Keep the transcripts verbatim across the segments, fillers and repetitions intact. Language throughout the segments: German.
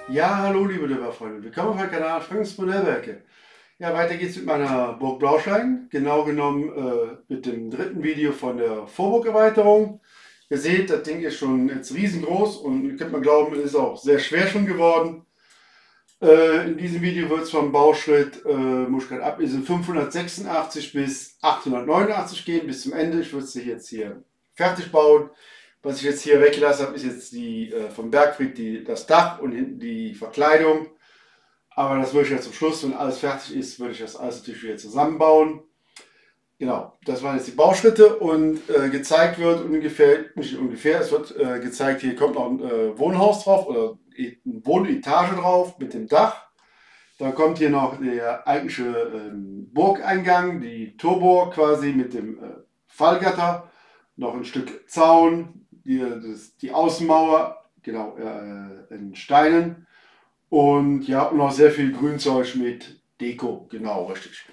Ja, hallo liebe Dörferfreunde, willkommen auf meinem Kanal Franks Modellwerke. Ja, weiter geht's mit meiner Burg Blaustein, genau genommen äh, mit dem dritten Video von der Vorburgerweiterung. Ihr seht, das Ding ist schon jetzt riesengroß und ihr könnt mir glauben, es ist auch sehr schwer schon geworden. Äh, in diesem Video wird es vom Bauschritt, äh, muss ich gerade ablesen, fünfhundertsechsundachtzig bis achthundertneunundachtzig gehen, bis zum Ende. Ich würde es jetzt hier fertig bauen. Was ich jetzt hier weggelassen habe, ist jetzt die äh, vom Bergfried die, das Dach und hinten die Verkleidung. Aber das würde ich jetzt zum Schluss, wenn alles fertig ist, würde ich das alles natürlich wieder zusammenbauen. Genau, das waren jetzt die Bauschritte und äh, gezeigt wird ungefähr, nicht ungefähr, es wird äh, gezeigt, hier kommt noch ein äh, Wohnhaus drauf oder eine Wohnetage drauf mit dem Dach. Dann kommt hier noch der eigentliche ähm, Burgeingang, die Torburg quasi mit dem äh, Fallgatter, noch ein Stück Zaun, die, das, die Außenmauer, genau, äh, in Steinen und ja, und noch sehr viel Grünzeug mit Deko, genau, richtig.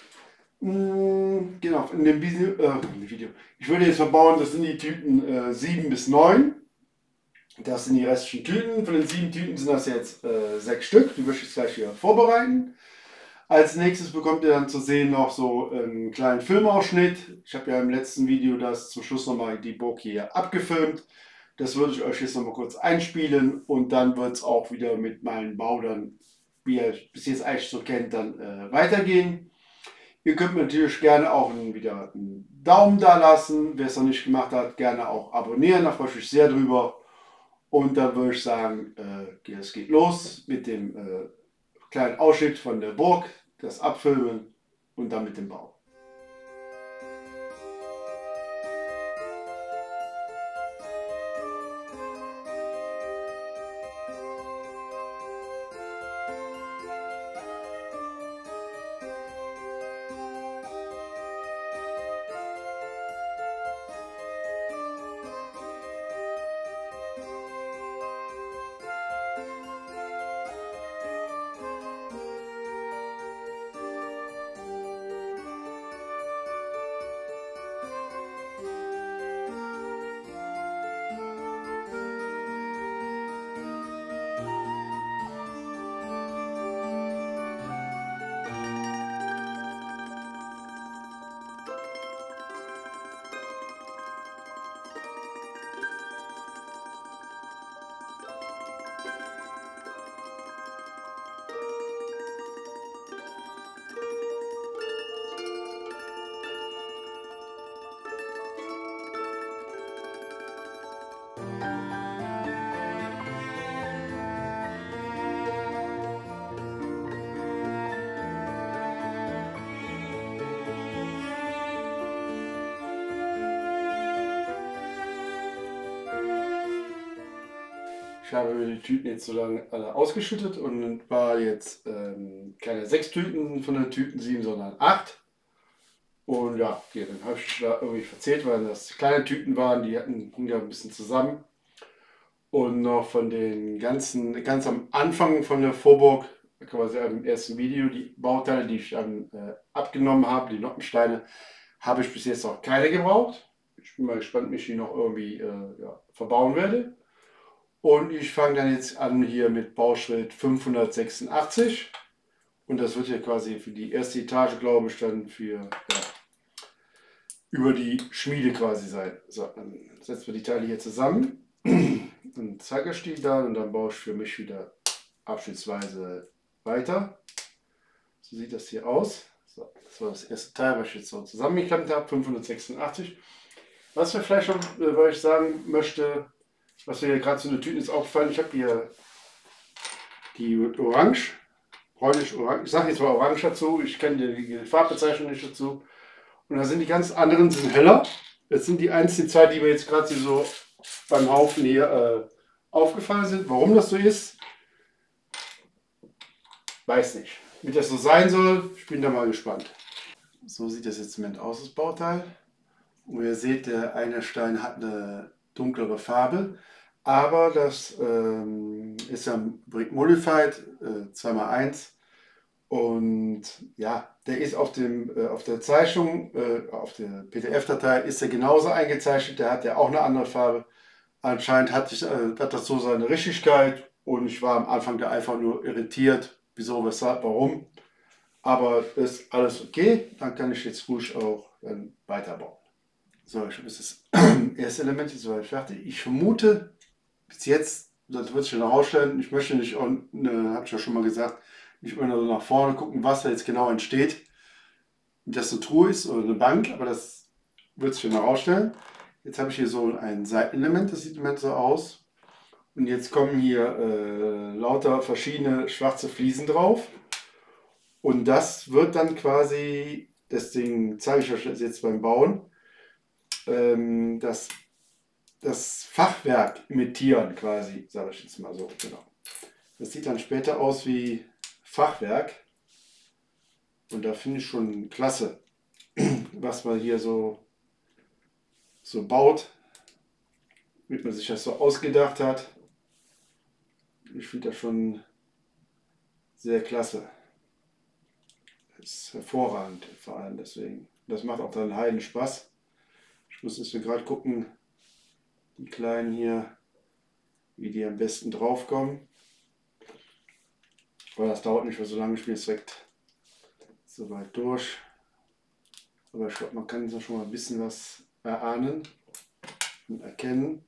Mm, Genau, in dem Video, äh, Video. Ich würde jetzt verbauen, das sind die Tüten äh, sieben bis neun. Das sind die restlichen Tüten. Von den sieben Tüten sind das jetzt äh, sechs Stück. Die würde ich jetzt gleich hier vorbereiten. Als nächstes bekommt ihr dann zu sehen noch so einen kleinen Filmausschnitt. Ich habe ja im letzten Video das zum Schluss nochmal die Burg hier abgefilmt. Das würde ich euch jetzt nochmal kurz einspielen und dann wird es auch wieder mit meinem Bau dann, wie ihr bis jetzt eigentlich so kennt, dann äh, weitergehen. Ihr könnt mir natürlich gerne auch wieder einen Daumen da lassen. Wer es noch nicht gemacht hat, gerne auch abonnieren. Da freue ich mich sehr drüber. Und dann würde ich sagen, äh, es geht los mit dem äh, kleinen Ausschnitt von der Burg, das Abfilmen und dann mit dem Bau. Ich habe die Tüten jetzt so lange alle ausgeschüttet und war jetzt ähm, keine sechs Tüten von den Tüten sieben, sondern acht. Und ja, okay, dann habe ich da irgendwie verzählt, weil das kleine Tüten waren, die hatten hingen ja ein bisschen zusammen. Und noch von den ganzen, ganz am Anfang von der Vorburg, quasi im ersten Video, die Bauteile, die ich dann äh, abgenommen habe, die Noppensteine, habe ich bis jetzt noch keine gebraucht. Ich bin mal gespannt, wie ich die noch irgendwie äh, ja, verbauen werde. Und ich fange dann jetzt an hier mit Bauschritt fünfhundertsechsundachtzig. Und das wird ja quasi für die erste Etage, glaube ich, dann für ja, über die Schmiede quasi sein. So, dann setzen wir die Teile hier zusammen. Dann zeige ich die dann und dann baue ich für mich wieder abschnittsweise weiter. So sieht das hier aus. So, das war das erste Teil, was ich jetzt so zusammengeklemmt habe, fünfhundertsechsundachtzig. Was wir vielleicht schon, äh, weil ich sagen möchte, was mir hier gerade zu den Tüten ist aufgefallen, ich habe hier die Orange, bräunlich-orange, ich sage jetzt mal Orange dazu, ich kenne die Farbbezeichnung nicht dazu. Und da sind die ganz anderen, sind heller. Das sind die einzigen zwei, die mir jetzt gerade so beim Haufen hier äh, aufgefallen sind. Warum das so ist, weiß nicht. Wie das so sein soll, ich bin da mal gespannt. So sieht das jetzt im Moment aus, das Bauteil. Und ihr seht, der eine Stein hat eine dunklere Farbe. Aber das ähm, ist ja Brick Modified äh, zwei mal eins. Und ja, der ist auf, dem, äh, auf der Zeichnung, äh, auf der P D F-Datei ist er genauso eingezeichnet. Der hat ja auch eine andere Farbe. Anscheinend hat, ich, äh, hat das so seine Richtigkeit Und ich war am Anfang da einfach nur irritiert, wieso, weshalb, warum. Aber ist alles okay, dann kann ich jetzt ruhig auch dann weiterbauen. So, ich habe jetzt das erste Element jetzt soweit fertig. Ich vermute, bis jetzt, das wird sich noch herausstellen, ich möchte nicht, ne, habe ich ja schon mal gesagt, nicht immer nur so nach vorne gucken, was da jetzt genau entsteht. Das eine Truhe ist oder eine Bank, aber das wird sich noch herausstellen. Jetzt habe ich hier so ein Seitenelement, das sieht im Moment so aus. Und jetzt kommen hier äh, lauter verschiedene schwarze Fliesen drauf. Und das wird dann quasi, deswegen zeige ich euch das jetzt beim Bauen, ähm, das, das Fachwerk imitieren quasi, sage ich jetzt mal so. Genau. Das sieht dann später aus wie Fachwerk. Und da finde ich schon klasse, was man hier so, so baut, wie man sich das so ausgedacht hat. Ich finde das schon sehr klasse. Das ist hervorragend, vor allem deswegen. Das macht auch dann heiden Spaß. Ich muss jetzt gerade gucken, die Kleinen hier, wie die am besten draufkommen. Aber das dauert nicht mehr so lange, ich bin jetzt direkt so weit durch. Aber ich glaube, man kann da schon mal ein bisschen was erahnen und erkennen.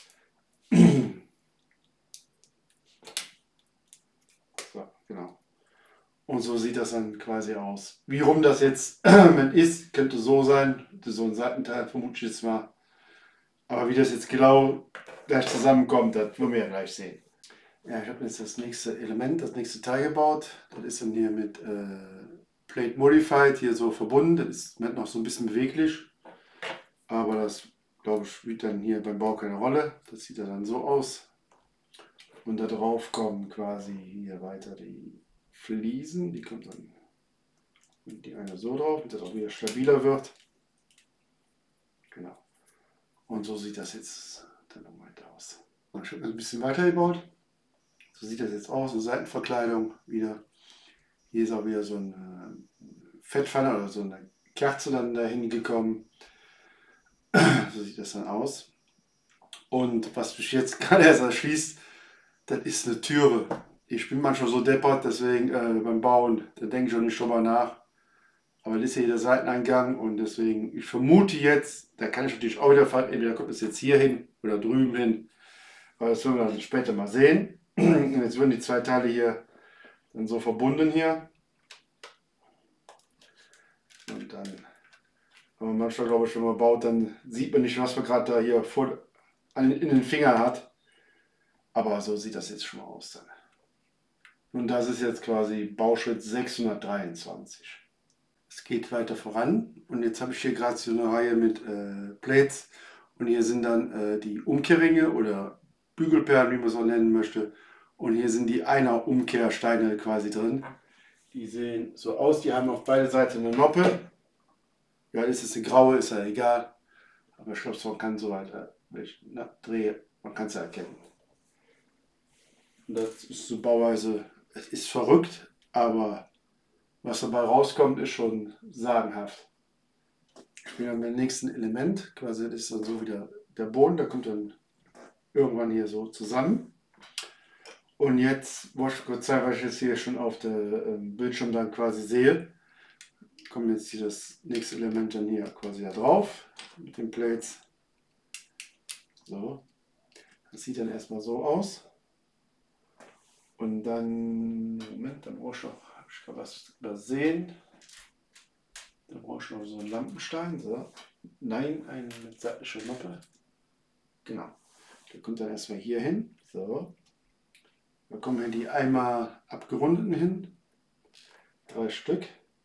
So, genau. Und so sieht das dann quasi aus. Wie rum das jetzt ist, könnte so sein. So ein Seitenteil vermute ich jetzt mal. Aber wie das jetzt genau gleich zusammenkommt, das werden wir ja gleich sehen. Ja, ich habe jetzt das nächste Element, das nächste Teil gebaut. Das ist dann hier mit äh, Plate Modified hier so verbunden. Das ist noch so ein bisschen beweglich. Aber das, glaube ich, spielt dann hier beim Bau keine Rolle. Das sieht dann so aus. Und da drauf kommen quasi hier weiter die Fliesen. Die kommt dann die eine so drauf, damit das auch wieder stabiler wird. Genau. Und so sieht das jetzt dann noch weiter aus. Und ich habe ein bisschen weiter gebaut. So sieht das jetzt aus. Eine Seitenverkleidung wieder. Hier ist auch wieder so eine Fettpfanne oder so eine Kerze dann dahin gekommen. So sieht das dann aus. Und was mich jetzt gerade erst erschließt, das ist eine Türe. Ich bin manchmal so deppert, deswegen äh, beim Bauen, da denke ich auch nicht drüber nach. Aber das ist ja hier der Seiteneingang und deswegen, ich vermute jetzt, da kann ich natürlich auch wieder fallen, entweder kommt es jetzt hier hin oder drüben hin. Aber das werden wir dann später mal sehen. Und jetzt werden die zwei Teile hier dann so verbunden hier. Und dann, wenn man manchmal, glaube ich, wenn man baut, dann sieht man nicht, was man gerade da hier vor, an, in den Fingern hat. Aber so sieht das jetzt schon mal aus dann. Und das ist jetzt quasi Bauschritt sechshundertdreiundzwanzig. Es geht weiter voran und jetzt habe ich hier gerade so eine Reihe mit äh, Plates und hier sind dann äh, die Umkehrringe oder Bügelperlen, wie man es so nennen möchte. Und hier sind die Einer-Umkehrsteine quasi drin. Die sehen so aus, die haben auf beide Seiten eine Noppe. Ja, ist es eine graue, ist ja egal. Aber ich glaube, man kann so halt, wenn ich na, drehe, man kann es ja erkennen. Und das ist so Bauweise, es ist verrückt, aber was dabei rauskommt, ist schon sagenhaft. Ich bin dann beim nächsten Element, quasi das ist dann so wieder der Boden, der kommt dann irgendwann hier so zusammen. Und jetzt wollte ich kurz zeigen, was ich jetzt hier schon auf dem Bildschirm dann quasi sehe. Kommt jetzt hier das nächste Element dann hier quasi da drauf mit den Plates. So, das sieht dann erstmal so aus. Und dann, Moment, dann brauche ich noch, ich kann was übersehen. Dann brauche ich noch so einen Lampenstein. So. Nein, eine mit seitlicher Noppe. Genau. Der kommt dann erstmal hier hin. So. Da kommen hier die einmal abgerundeten hin. Drei Stück.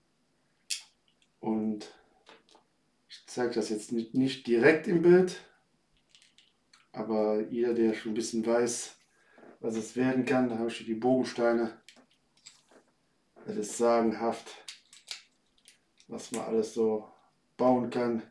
Und ich zeige das jetzt nicht, nicht direkt im Bild. Aber jeder, der schon ein bisschen weiß, was es werden kann, da habe ich hier die Bogensteine. Das ist sagenhaft, was man alles so bauen kann.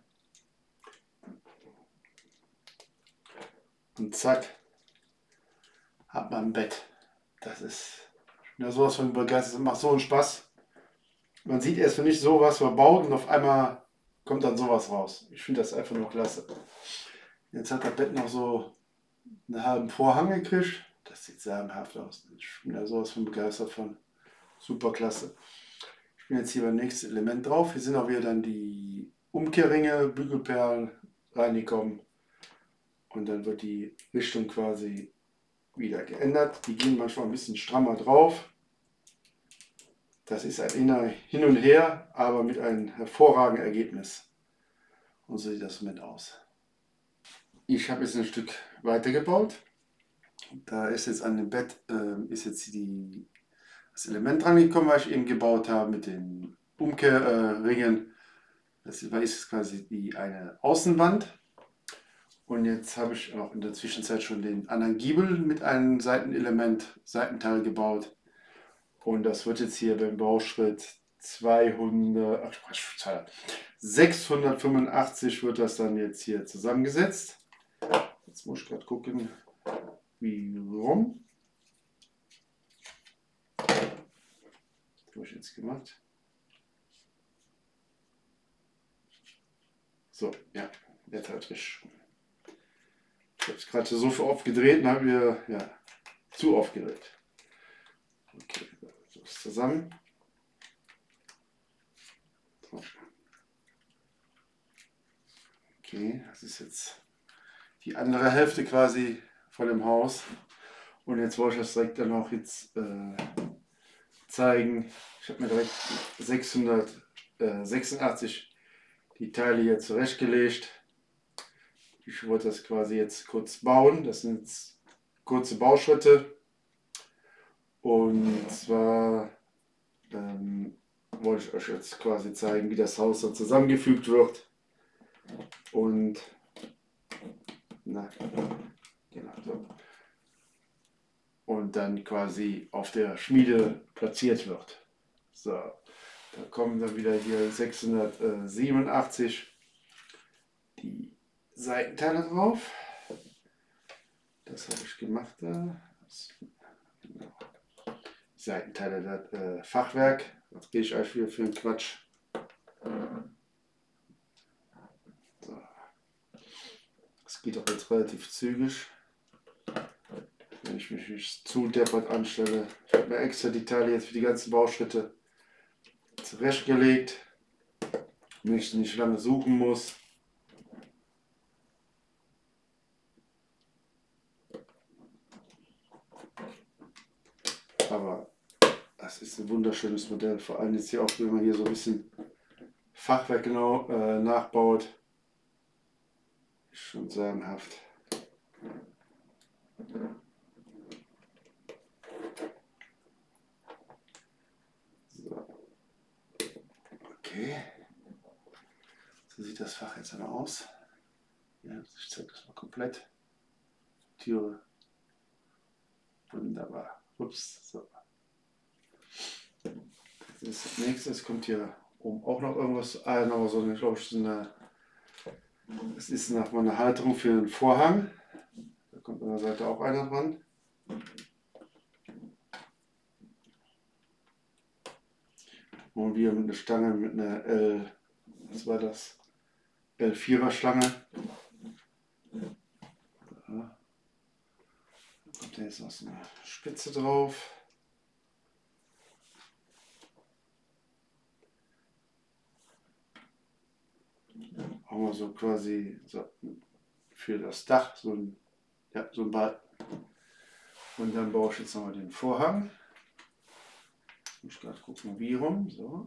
Und zack, hat man ein Bett. Das ist, ich bin ja sowas von begeistert, das macht so einen Spaß. Man sieht erst nicht so, was man baut und auf einmal kommt dann sowas raus. Ich finde das einfach nur klasse. Jetzt hat das Bett noch so einen halben Vorhang gekriegt. das sieht sagenhaft aus. Ich bin da sowas von begeistert von. Super klasse. Ich bin jetzt hier beim nächsten Element drauf. Hier sind auch wieder dann die Umkehrringe, Bügelperlen reingekommen. Und dann wird die Richtung quasi wieder geändert. Die gehen manchmal ein bisschen strammer drauf. Das ist ein Hin und Her, aber mit einem hervorragenden Ergebnis. Und so sieht das mit aus. Ich habe jetzt ein Stück weitergebaut. Da ist jetzt an dem Bett äh, ist jetzt die, das Element dran gekommen, was ich eben gebaut habe mit den Umkehrringen. Äh, das ist jetzt quasi die eine Außenwand. Und jetzt habe ich auch in der Zwischenzeit schon den anderen Giebel mit einem Seitenelement, Seitenteil gebaut. Und das wird jetzt hier beim Bauschritt zweihundert, ach, sechshundertfünfundachtzig wird das dann jetzt hier zusammengesetzt. Jetzt muss ich gerade gucken, wie rum. Was habe ich jetzt gemacht? So, ja, jetzt halt richtig. Ich habe es gerade so oft gedreht und habe mir ja, zu oft gedreht. Okay, so ist zusammen. So. Okay, das ist jetzt die andere Hälfte quasi von dem Haus. Und jetzt wollte ich das direkt dann auch jetzt äh, zeigen. Ich habe mir direkt sechshundertsechsundachtzig die Teile hier zurechtgelegt. Ich wollte das quasi jetzt kurz bauen. Das sind jetzt kurze Bauschritte. Und zwar ähm, wollte ich euch jetzt quasi zeigen, wie das Haus so zusammengefügt wird. Und na, genau so. Und dann quasi auf der Schmiede platziert wird. So, da kommen dann wieder hier sechshundertsiebenundachtzig die Seitenteile drauf. Das habe ich gemacht da. Genau. Seitenteile, das äh, Fachwerk. Was gehe ich euch wieder für einen Quatsch? So. Das geht auch jetzt relativ zügig. Wenn ich mich nicht zu deppert anstelle. Ich habe mir extra die Teile jetzt für die ganzen Bauschritte zurechtgelegt, damit ich nicht lange suchen muss. Aber das ist ein wunderschönes Modell, vor allem jetzt hier auch, wenn man hier so ein bisschen Fachwerk genau äh, nachbaut. Ist schon sagenhaft. So. Okay. So sieht das Fach jetzt dann aus. Ja, ich zeige das mal komplett. Türe. Wunderbar. Ups. So. Als nächstes kommt hier oben auch noch irgendwas ein, aber so eine, glaube ich, so eine, es ist nochmal eine Halterung für den Vorhang. Da kommt an der Seite auch einer dran. Und wir mit einer Stange, mit einer L, was war das? L vierer Stange. Da kommt jetzt noch so eine Spitze drauf. Haben wir so quasi so für das Dach so ein, ja, so ein Balken. Und dann baue ich jetzt nochmal den Vorhang. Ich muss gerade gucken, wie rum. So.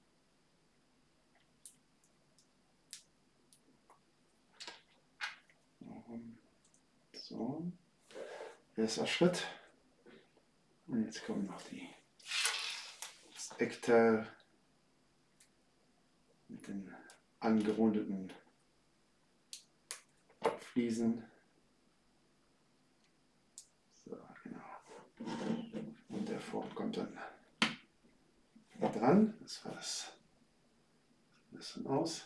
So. Erster Schritt. Und jetzt kommen noch die das Eckteil mit den angerundeten Fliesen. So, genau. Und der Form kommt dann dran. Das war das. Das sieht aus.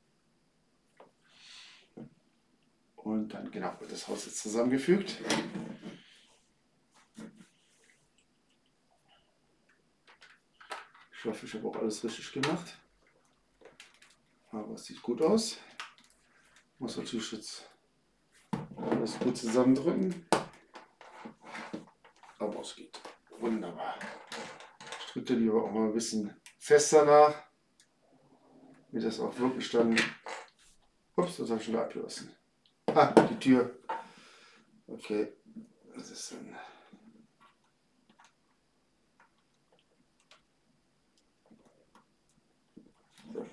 Und dann genau wird das Haus jetzt zusammengefügt. Ich hoffe, ich habe auch alles richtig gemacht. Aber es sieht gut aus. Muss natürlich jetzt alles gut zusammendrücken. Aber es geht. Wunderbar. Ich drücke die aber auch mal ein bisschen fester nach, damit das auch wirklich dann... Ups, das habe ich schon wieder abgelassen. Ah, die Tür. Okay, das ist dann... So.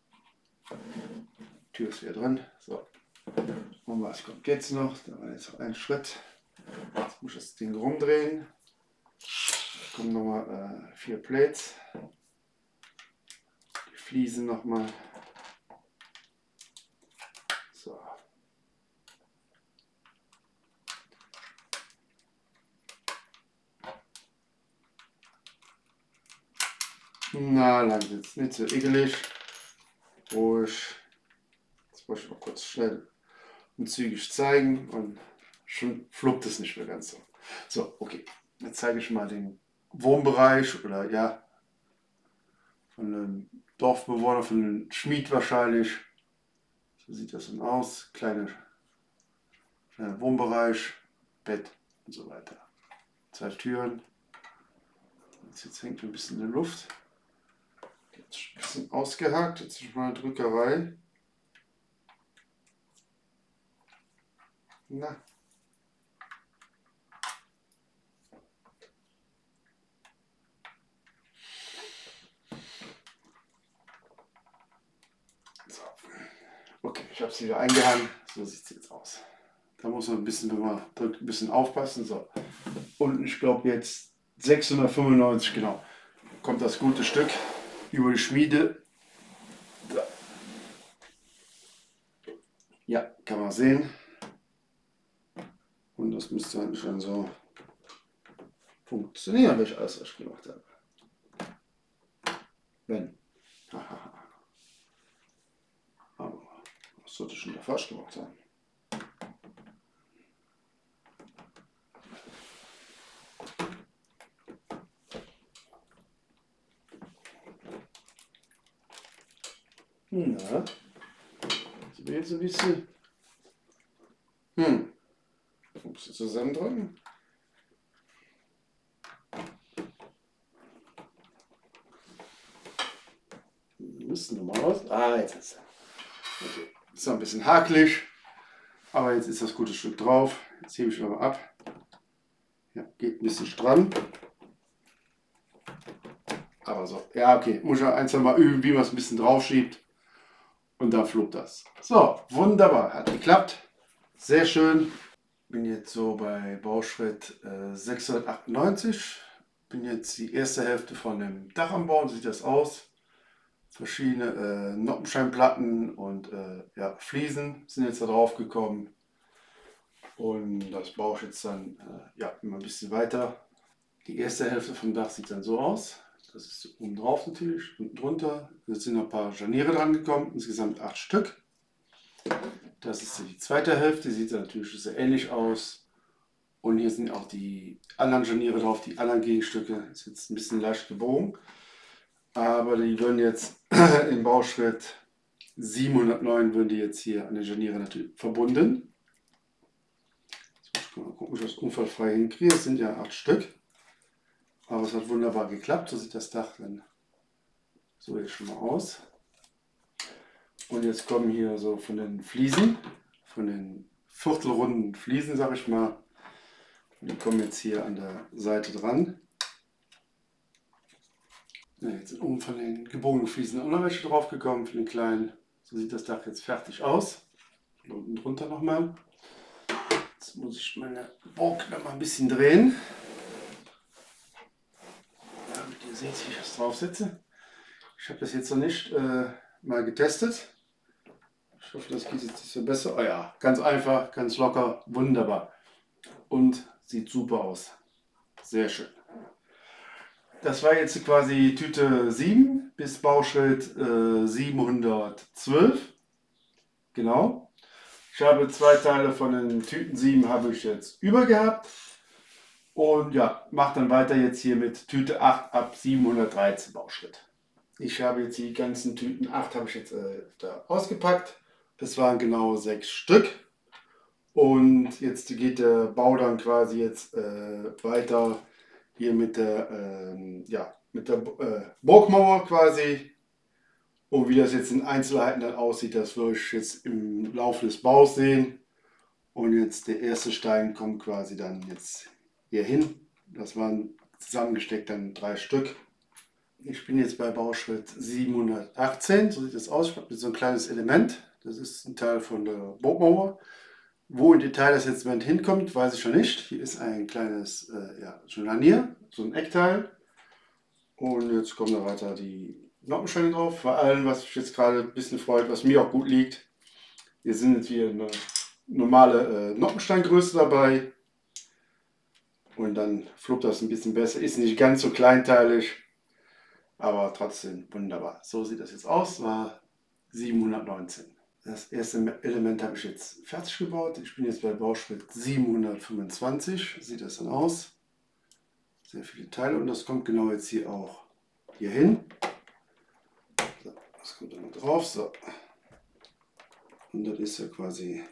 Die Tür ist wieder drin. So. Und was kommt jetzt noch? Da war jetzt noch ein Schritt. Jetzt muss ich das Ding rumdrehen. Da kommen nochmal äh, vier Plates. Die Fliesen nochmal. So. Na, lang jetzt nicht so ekelig. Ruhig. Jetzt wollte ich mal kurz schnell und zügig zeigen und schon fluppt es nicht mehr ganz so. So, okay. Jetzt zeige ich mal den Wohnbereich oder ja, von einem Dorfbewohner, von einem Schmied wahrscheinlich. So sieht das dann aus. Kleiner, kleiner Wohnbereich, Bett und so weiter. Zwei Türen. Jetzt, jetzt hängt ein bisschen in der Luft. Jetzt ein bisschen ausgehakt. Jetzt ist mal eine Drückerei. Na. So. Okay, ich habe es wieder eingehangen. So sieht es jetzt aus. Da muss man ein bisschen, wenn man drückt, ein bisschen aufpassen. So. Und ich glaube jetzt sechshundertfünfundneunzig, genau. Kommt das gute Stück über die Schmiede. So. Ja, kann man sehen. Und das müsste eigentlich dann so funktionieren, wenn ich alles richtig gemacht habe. Wenn. Aber was sollte ich schon da falsch gemacht haben? Na, sind wir jetzt ein bisschen. Hm. Muss ich zusammendrücken? Müssten wir mal was. Ah, jetzt ist er. Okay. Ist noch ein bisschen hakelig, aber jetzt ist das gute Stück drauf. Jetzt hebe ich noch mal ab. Ja, geht ein bisschen stramm. Aber so, ja, okay. Muss ich ein, zwei Mal üben, wie man es ein bisschen drauf schiebt. Und dann fluppt das. So, wunderbar. Hat geklappt. Sehr schön. Bin jetzt so bei Bauschritt äh, sechshundertachtundneunzig. Bin jetzt die erste Hälfte von dem Dach am Bauen. Sieht das aus. Verschiedene äh, Noppenscheinplatten und äh, ja, Fliesen sind jetzt da drauf gekommen. Und das baue ich jetzt dann äh, ja, immer ein bisschen weiter. Die erste Hälfte vom Dach sieht dann so aus. Das ist oben drauf natürlich, unten drunter. Jetzt sind noch ein paar Scharniere dran gekommen, insgesamt acht Stück. Das ist die zweite Hälfte, die sieht natürlich sehr ähnlich aus. Und hier sind auch die anderen Scharniere drauf, die anderen Gegenstücke. Ist jetzt ein bisschen leicht gebogen. Aber die würden jetzt im Bauschritt siebenhundertneun würden die jetzt hier an den Scharniere natürlich verbunden. Jetzt muss ich mal gucken, ob ich das unfallfrei hinkriege. Es sind ja acht Stück. Aber es hat wunderbar geklappt. So sieht das Dach dann so jetzt schon mal aus. Und jetzt kommen hier so von den Fliesen, von den viertelrunden Fliesen, sag ich mal. Die kommen jetzt hier an der Seite dran. Ja, jetzt sind oben von den gebogenen Fliesen auch noch welche drauf gekommen, für den kleinen. So sieht das Dach jetzt fertig aus. Und unten drunter nochmal. Jetzt muss ich meine Bock noch mal ein bisschen drehen. Damit ihr seht, wie ich das drauf setze. Ich habe das jetzt noch nicht äh, mal getestet. Ich hoffe, das geht jetzt nicht so besser. Oh ja, ganz einfach, ganz locker, wunderbar. Und sieht super aus. Sehr schön. Das war jetzt quasi Tüte sieben bis Bauschritt äh, siebenhundertzwölf. Genau. Ich habe zwei Teile von den Tüten sieben habe ich jetzt über gehabt. Und ja, mache dann weiter jetzt hier mit Tüte acht ab siebenhundertdreizehn Bauschritt. Ich habe jetzt die ganzen Tüten acht habe ich jetzt äh, da ausgepackt. Das waren genau sechs Stück. Und jetzt geht der Bau dann quasi jetzt äh, weiter hier mit der, ähm, ja, mit der äh, Burgmauer quasi. Und wie das jetzt in Einzelheiten dann aussieht, das würde ich jetzt im Laufe des Baus sehen. Und jetzt der erste Stein kommt quasi dann jetzt hier hin. Das waren zusammengesteckt dann drei Stück. Ich bin jetzt bei Bauschritt siebenhundertachtzehn, so sieht das aus. Ich habe so ein kleines Element. Das ist ein Teil von der Burgmauer. Wo im Detail das jetzt hinkommt, weiß ich noch nicht. Hier ist ein kleines äh, ja, Scharnier, so ein Eckteil. Und jetzt kommen da weiter die Noppensteine drauf. Vor allem, was mich jetzt gerade ein bisschen freut, was mir auch gut liegt. Hier sind jetzt hier eine normale äh, Noppensteingröße dabei. Und dann fluppt das ein bisschen besser. Ist nicht ganz so kleinteilig, aber trotzdem wunderbar. So sieht das jetzt aus. War siebenhundertneunzehn. Das erste Element habe ich jetzt fertig gebaut. Ich bin jetzt bei Bauschritt siebenhundertfünfundzwanzig. Sieht das dann aus. Sehr viele Teile und das kommt genau jetzt hier auch hier hin. So, das kommt dann drauf. So. Und das ist ja quasi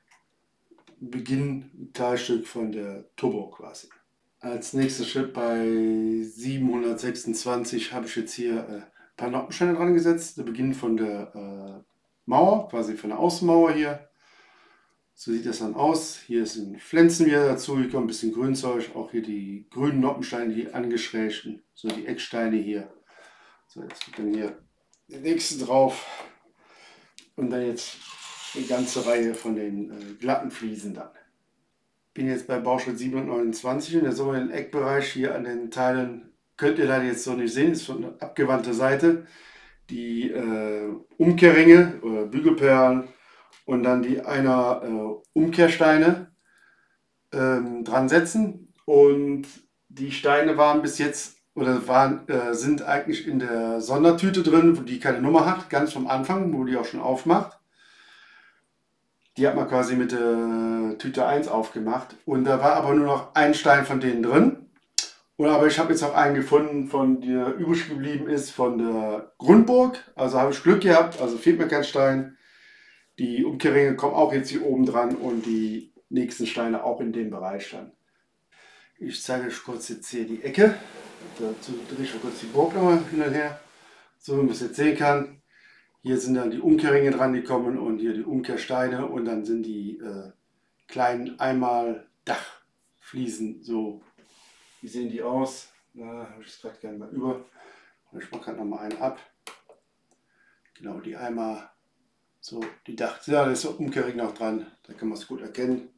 Beginn Teilstück von der Turbo quasi. Als nächster Schritt bei siebenhundertsechsundzwanzig habe ich jetzt hier äh, ein paar Noppensteine dran gesetzt. Der Beginn von der äh, Mauer, quasi von der Außenmauer hier. So sieht das dann aus. Hier sind Pflänzen wieder dazu gekommen, ein bisschen Grünzeug. Auch hier die grünen Noppensteine, die angeschrägten, so die Ecksteine hier. So, jetzt kommt dann hier der nächste drauf. Und dann jetzt eine ganze Reihe von den äh, glatten Fliesen dann. Bin jetzt bei Bauschritt siebenhundertneunundzwanzig und der sogenannten Eckbereich hier an den Teilen könnt ihr leider jetzt so nicht sehen, ist von der abgewandten Seite. Die äh, Umkehrringe oder Bügelperlen und dann die einer äh, Umkehrsteine ähm, dran setzen. Und die Steine waren bis jetzt oder waren, äh, sind eigentlich in der Sondertüte drin, wo die keine Nummer hat, ganz vom Anfang, wo die auch schon aufmacht. Die hat man quasi mit der Tüte eins aufgemacht und da war aber nur noch ein Stein von denen drin. Und aber ich habe jetzt auch einen gefunden, von der übrig geblieben ist von der Grundburg. Also habe ich Glück gehabt, also fehlt mir kein Stein. Die Umkehrringe kommen auch jetzt hier oben dran und die nächsten Steine auch in dem Bereich dann. Ich zeige euch kurz jetzt hier die Ecke. Dazu drehe ich mal kurz die Burg nochmal hin und her. So wie man es jetzt sehen kann. Hier sind dann die Umkehrringe dran gekommen und hier die Umkehrsteine und dann sind die äh, kleinen einmal Dachfliesen so. Wie sehen die aus? Da habe ich es gerade gerne mal über. Und ich mache gerade nochmal einen ab. Genau, die einmal so, die Dach, ja, da ist so Umkehrring noch dran, da kann man es gut erkennen.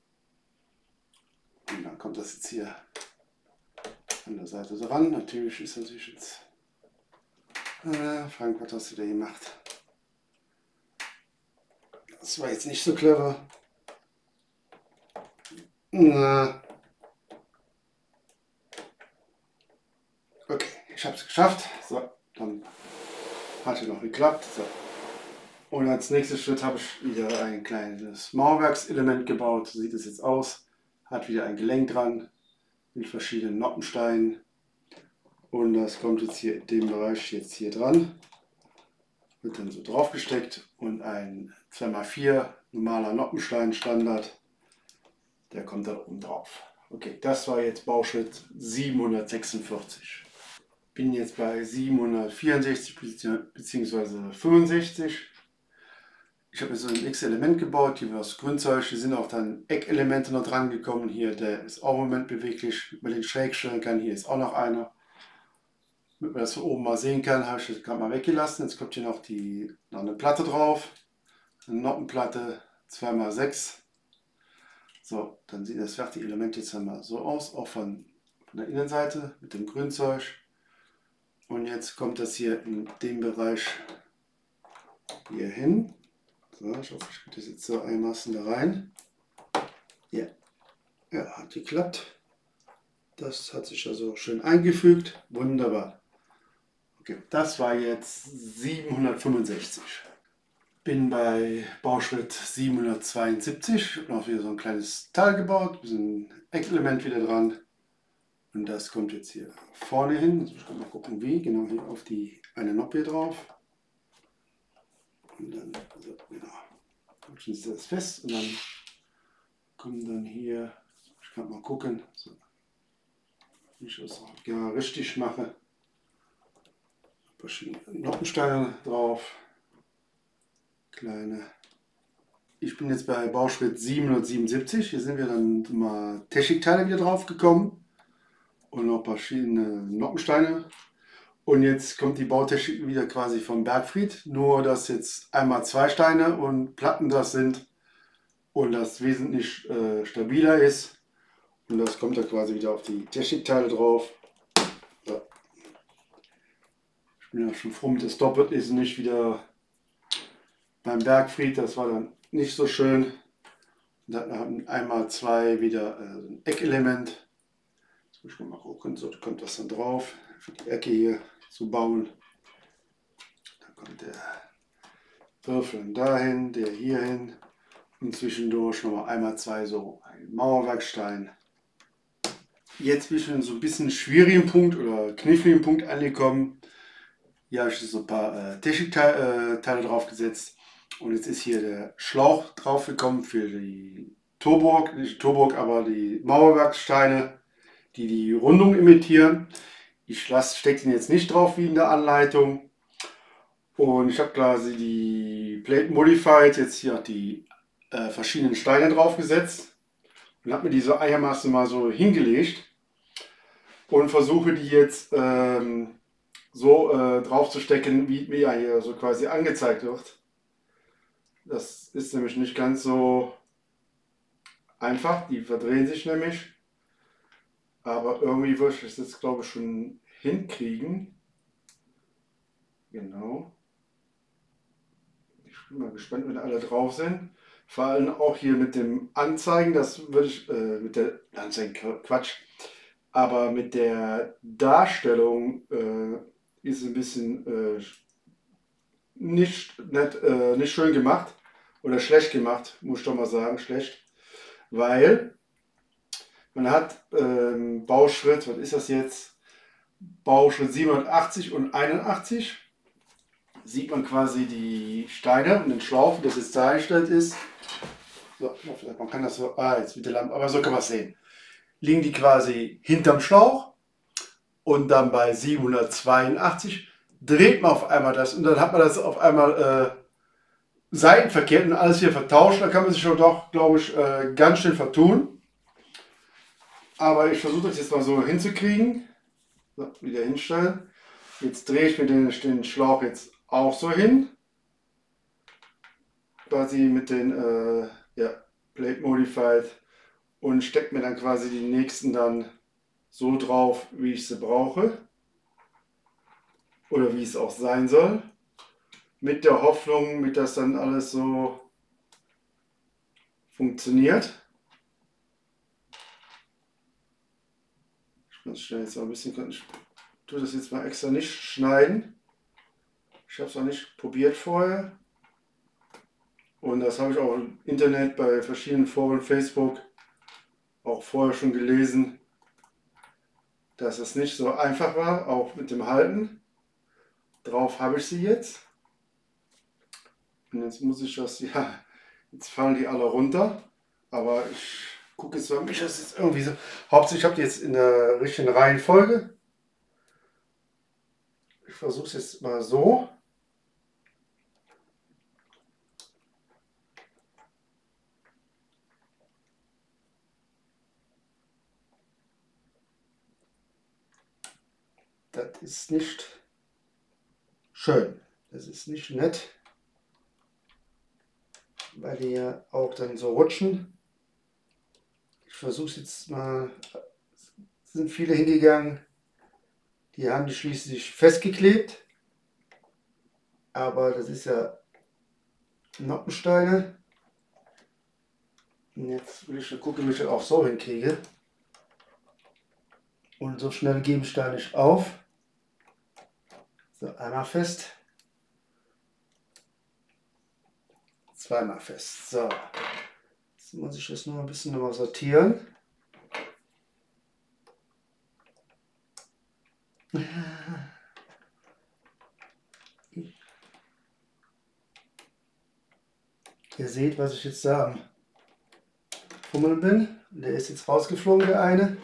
Und dann kommt das jetzt hier an der Seite so ran. Natürlich ist natürlich jetzt. Äh, Frank, was hast du da gemacht? Das war jetzt nicht so clever. Na. Okay, ich habe es geschafft. So, dann hat es noch geklappt. So. Und als nächster Schritt habe ich wieder ein kleines Mauerwerkselement gebaut. So sieht es jetzt aus. Hat wieder ein Gelenk dran mit verschiedenen Noppensteinen. Und das kommt jetzt hier in dem Bereich jetzt hier dran. Wird dann so drauf gesteckt und ein zwei mal vier normaler Noppenstein Standard. Der kommt da oben drauf. Okay, das war jetzt Bauschritt siebenhundertsechsundvierzig. Bin jetzt bei siebenhundertvierundsechzig bzw. fünfundsechzig. Ich habe jetzt so ein X-Element gebaut, hier war das Grünzeug, hier sind auch dann Eckelemente noch dran gekommen. Hier, der ist auch im Moment beweglich, wenn man den schräg stellen kann. Hier ist auch noch einer. Damit man das von oben mal sehen kann, habe ich das gerade mal weggelassen. Jetzt kommt hier noch, die, noch eine Platte drauf. Eine Noppenplatte zwei mal sechs. So, dann sieht das fertige Element jetzt einmal so aus, auch von, von der Innenseite mit dem Grünzeug. Und jetzt kommt das hier in dem Bereich hier hin. So, ich hoffe, ich kriege das jetzt so einigermaßen da rein. Ja, ja, hat geklappt. Das hat sich also schön eingefügt. Wunderbar. Okay, das war jetzt siebenhundertfünfundsechzig. Bin bei Bauschritt siebenhundertzweiundsiebzig. Ich habe noch wieder so ein kleines Teil gebaut. Ein bisschen Eckelement wieder dran. Und das kommt jetzt hier vorne hin. Jetzt muss ich mal gucken, wie. Genau hier auf die eine Noppe drauf. Und dann, also, genau. Dann ist das fest und dann kommen dann hier, ich kann mal gucken, so, wie ich das auch ja, richtig mache. Verschiedene Noppensteine drauf, kleine. Ich bin jetzt bei Bauschritt siebenhundertsiebenundsiebzig. Hier sind wir dann mal Technikteile wieder drauf gekommen und noch verschiedene Noppensteine. Und jetzt kommt die Bautechnik wieder quasi vom Bergfried, nur dass jetzt einmal zwei Steine und Platten das sind und das wesentlich äh, stabiler ist. Und das kommt dann quasi wieder auf die Technikteile drauf. So. Ich bin ja schon froh, das doppelt ist nicht wieder beim Bergfried, das war dann nicht so schön. Dann haben einmal zwei wieder äh, ein Eckelement. Jetzt muss ich mal gucken, so kommt das dann drauf, für die Ecke hier zu bauen. Dann kommt der Würfel dahin, der hier hin und zwischendurch nochmal einmal zwei so ein Mauerwerkstein. Jetzt bin ich schon so ein bisschen schwierigen Punkt oder kniffligen Punkt angekommen. Hier habe ich so ein paar äh, Technikteile äh, drauf gesetzt. Und jetzt ist hier der Schlauch drauf gekommen für die Torburg, nicht die Torburg, aber die Mauerwerksteine, die die Rundung imitieren. Ich stecke den jetzt nicht drauf wie in der Anleitung. Und ich habe quasi die Plate Modified, jetzt hier die äh, verschiedenen Steine drauf gesetzt. Und habe mir die so einigermaßen mal so hingelegt. Und versuche die jetzt ähm, so äh, drauf zu stecken, wie mir ja hier so quasi angezeigt wird. Das ist nämlich nicht ganz so einfach, die verdrehen sich nämlich. Aber irgendwie würde ich das jetzt, glaube ich, schon hinkriegen. Genau. Ich bin mal gespannt, wenn alle drauf sind. Vor allem auch hier mit dem Anzeigen, das würde ich, äh, mit der Anzeigen, Quatsch. Aber mit der Darstellung äh, ist es ein bisschen äh, nicht, nicht, äh, nicht schön gemacht oder schlecht gemacht, muss ich doch mal sagen, schlecht, weil man hat ähm, Bauschritt, was ist das jetzt, Bauschritt siebenhundertachtzig und einundachtzig, sieht man quasi die Steine und den Schlauch, das jetzt dargestellt ist. So, man kann das so, ah, jetzt mit der Lampe, aber so kann man es sehen. Liegen die quasi hinterm Schlauch und dann bei siebenhundertzweiundachtzig dreht man auf einmal das und dann hat man das auf einmal äh, seitenverkehrt und alles hier vertauscht. Da kann man sich schon doch, glaube ich, äh, ganz schön vertun. Aber ich versuche das jetzt mal so hinzukriegen. So, wieder hinstellen. Jetzt drehe ich mir den, den Schlauch jetzt auch so hin. Quasi mit den äh, ja, Plate Modified und stecke mir dann quasi die nächsten dann so drauf, wie ich sie brauche. Oder wie es auch sein soll. Mit der Hoffnung, mit dass dann alles so funktioniert. Ich muss schnell jetzt mal ein bisschen, ich tue das jetzt mal extra nicht schneiden. Ich habe es auch nicht probiert vorher. Und das habe ich auch im Internet bei verschiedenen Foren, Facebook, auch vorher schon gelesen, dass es nicht so einfach war, auch mit dem Halten. Drauf habe ich sie jetzt. Und jetzt muss ich das, ja, jetzt fallen die alle runter. Aber ich gucke jetzt, ob ich das jetzt irgendwie so. Hauptsächlich habe ich jetzt in der richtigen Reihenfolge. Ich versuche es jetzt mal so. Das ist nicht schön. Das ist nicht nett, weil die ja auch dann so rutschen. Ich versuche es jetzt mal. Es sind viele hingegangen, die haben die schließlich festgeklebt. Aber das ist ja Noppensteine. Und jetzt will ich schon gucken, wie ich das auch so hinkriege. Und so schnell gebe ich da nicht auf. So, einmal fest. Zweimal fest. So. Jetzt muss ich das nur ein bisschen nochmal sortieren. Ihr seht, was ich jetzt da am Fummel bin. Der ist jetzt rausgeflogen, der eine.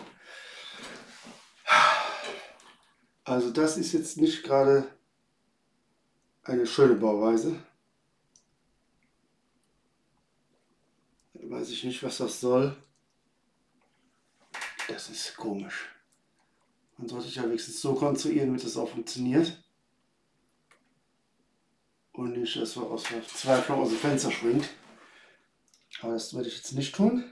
Also das ist jetzt nicht gerade eine schöne Bauweise. Weiß ich nicht, was das soll. Das ist komisch. Man sollte sich ja wenigstens so konstruieren, damit das auch funktioniert. Und nicht, dass man aus Verzweiflung aus dem Fenster springt. Aber das werde ich jetzt nicht tun.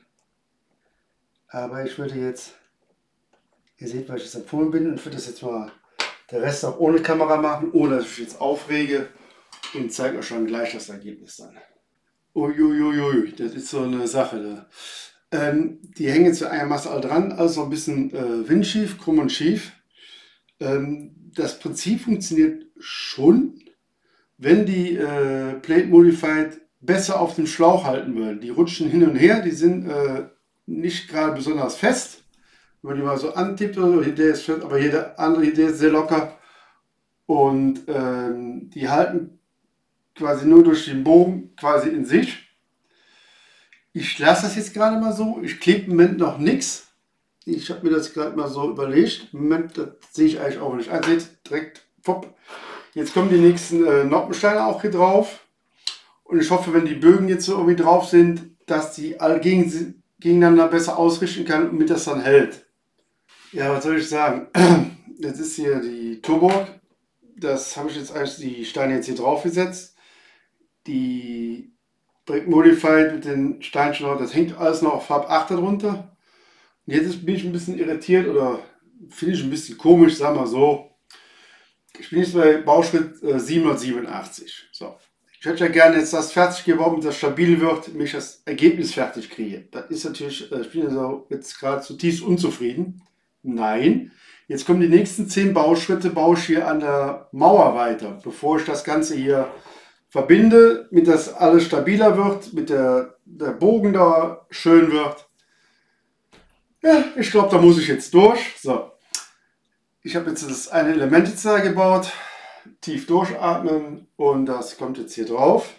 Aber ich würde jetzt, ihr seht, weil ich jetzt am Polen bin, und würde das jetzt mal der Rest auch ohne Kamera machen, ohne dass ich mich jetzt aufrege, und zeige euch schon gleich das Ergebnis dann. Uiuiui, das ist so eine Sache da. Ähm, die hängen jetzt einigermaßen all dran, also ein bisschen äh, windschief, krumm und schief. Ähm, das Prinzip funktioniert schon, wenn die äh, Plate Modified besser auf dem Schlauch halten würden. Die rutschen hin und her, die sind äh, nicht gerade besonders fest. Wenn man die mal so antippt oder so, der ist fest, aber jeder andere Idee ist sehr locker. Und ähm, die halten quasi nur durch den Bogen quasi in sich. Ich lasse das jetzt gerade mal so. Ich klebe im Moment noch nichts. Ich habe mir das gerade mal so überlegt. Im Moment, das sehe ich eigentlich auch nicht. Also jetzt direkt, pop. Jetzt kommen die nächsten äh, Noppensteine auch hier drauf. Und ich hoffe, wenn die Bögen jetzt so irgendwie drauf sind, dass die alle gegen, gegeneinander besser ausrichten kann, damit das dann hält. Ja, was soll ich sagen? Jetzt ist hier die Turborg. Das habe ich jetzt eigentlich die Steine jetzt hier drauf gesetzt. Die Brick Modified mit den Steinchen, das hängt alles noch auf Farb acht darunter. Und jetzt bin ich ein bisschen irritiert oder finde ich ein bisschen komisch, sagen wir so. Ich bin jetzt bei Bauschritt äh, siebenhundertsiebenundachtzig. So. Ich hätte ja gerne jetzt das fertig gebaut, damit das stabil wird, damit ich das Ergebnis fertig kriege. Das ist natürlich, äh, ich bin also jetzt gerade zutiefst unzufrieden. Nein, jetzt kommen die nächsten zehn Bauschritte, baue ich hier an der Mauer weiter, bevor ich das Ganze hier verbinde, damit das alles stabiler wird, mit der, der Bogen da schön wird. Ja, ich glaube, da muss ich jetzt durch. So, ich habe jetzt das eine Element jetzt da gebaut, tief durchatmen und das kommt jetzt hier drauf.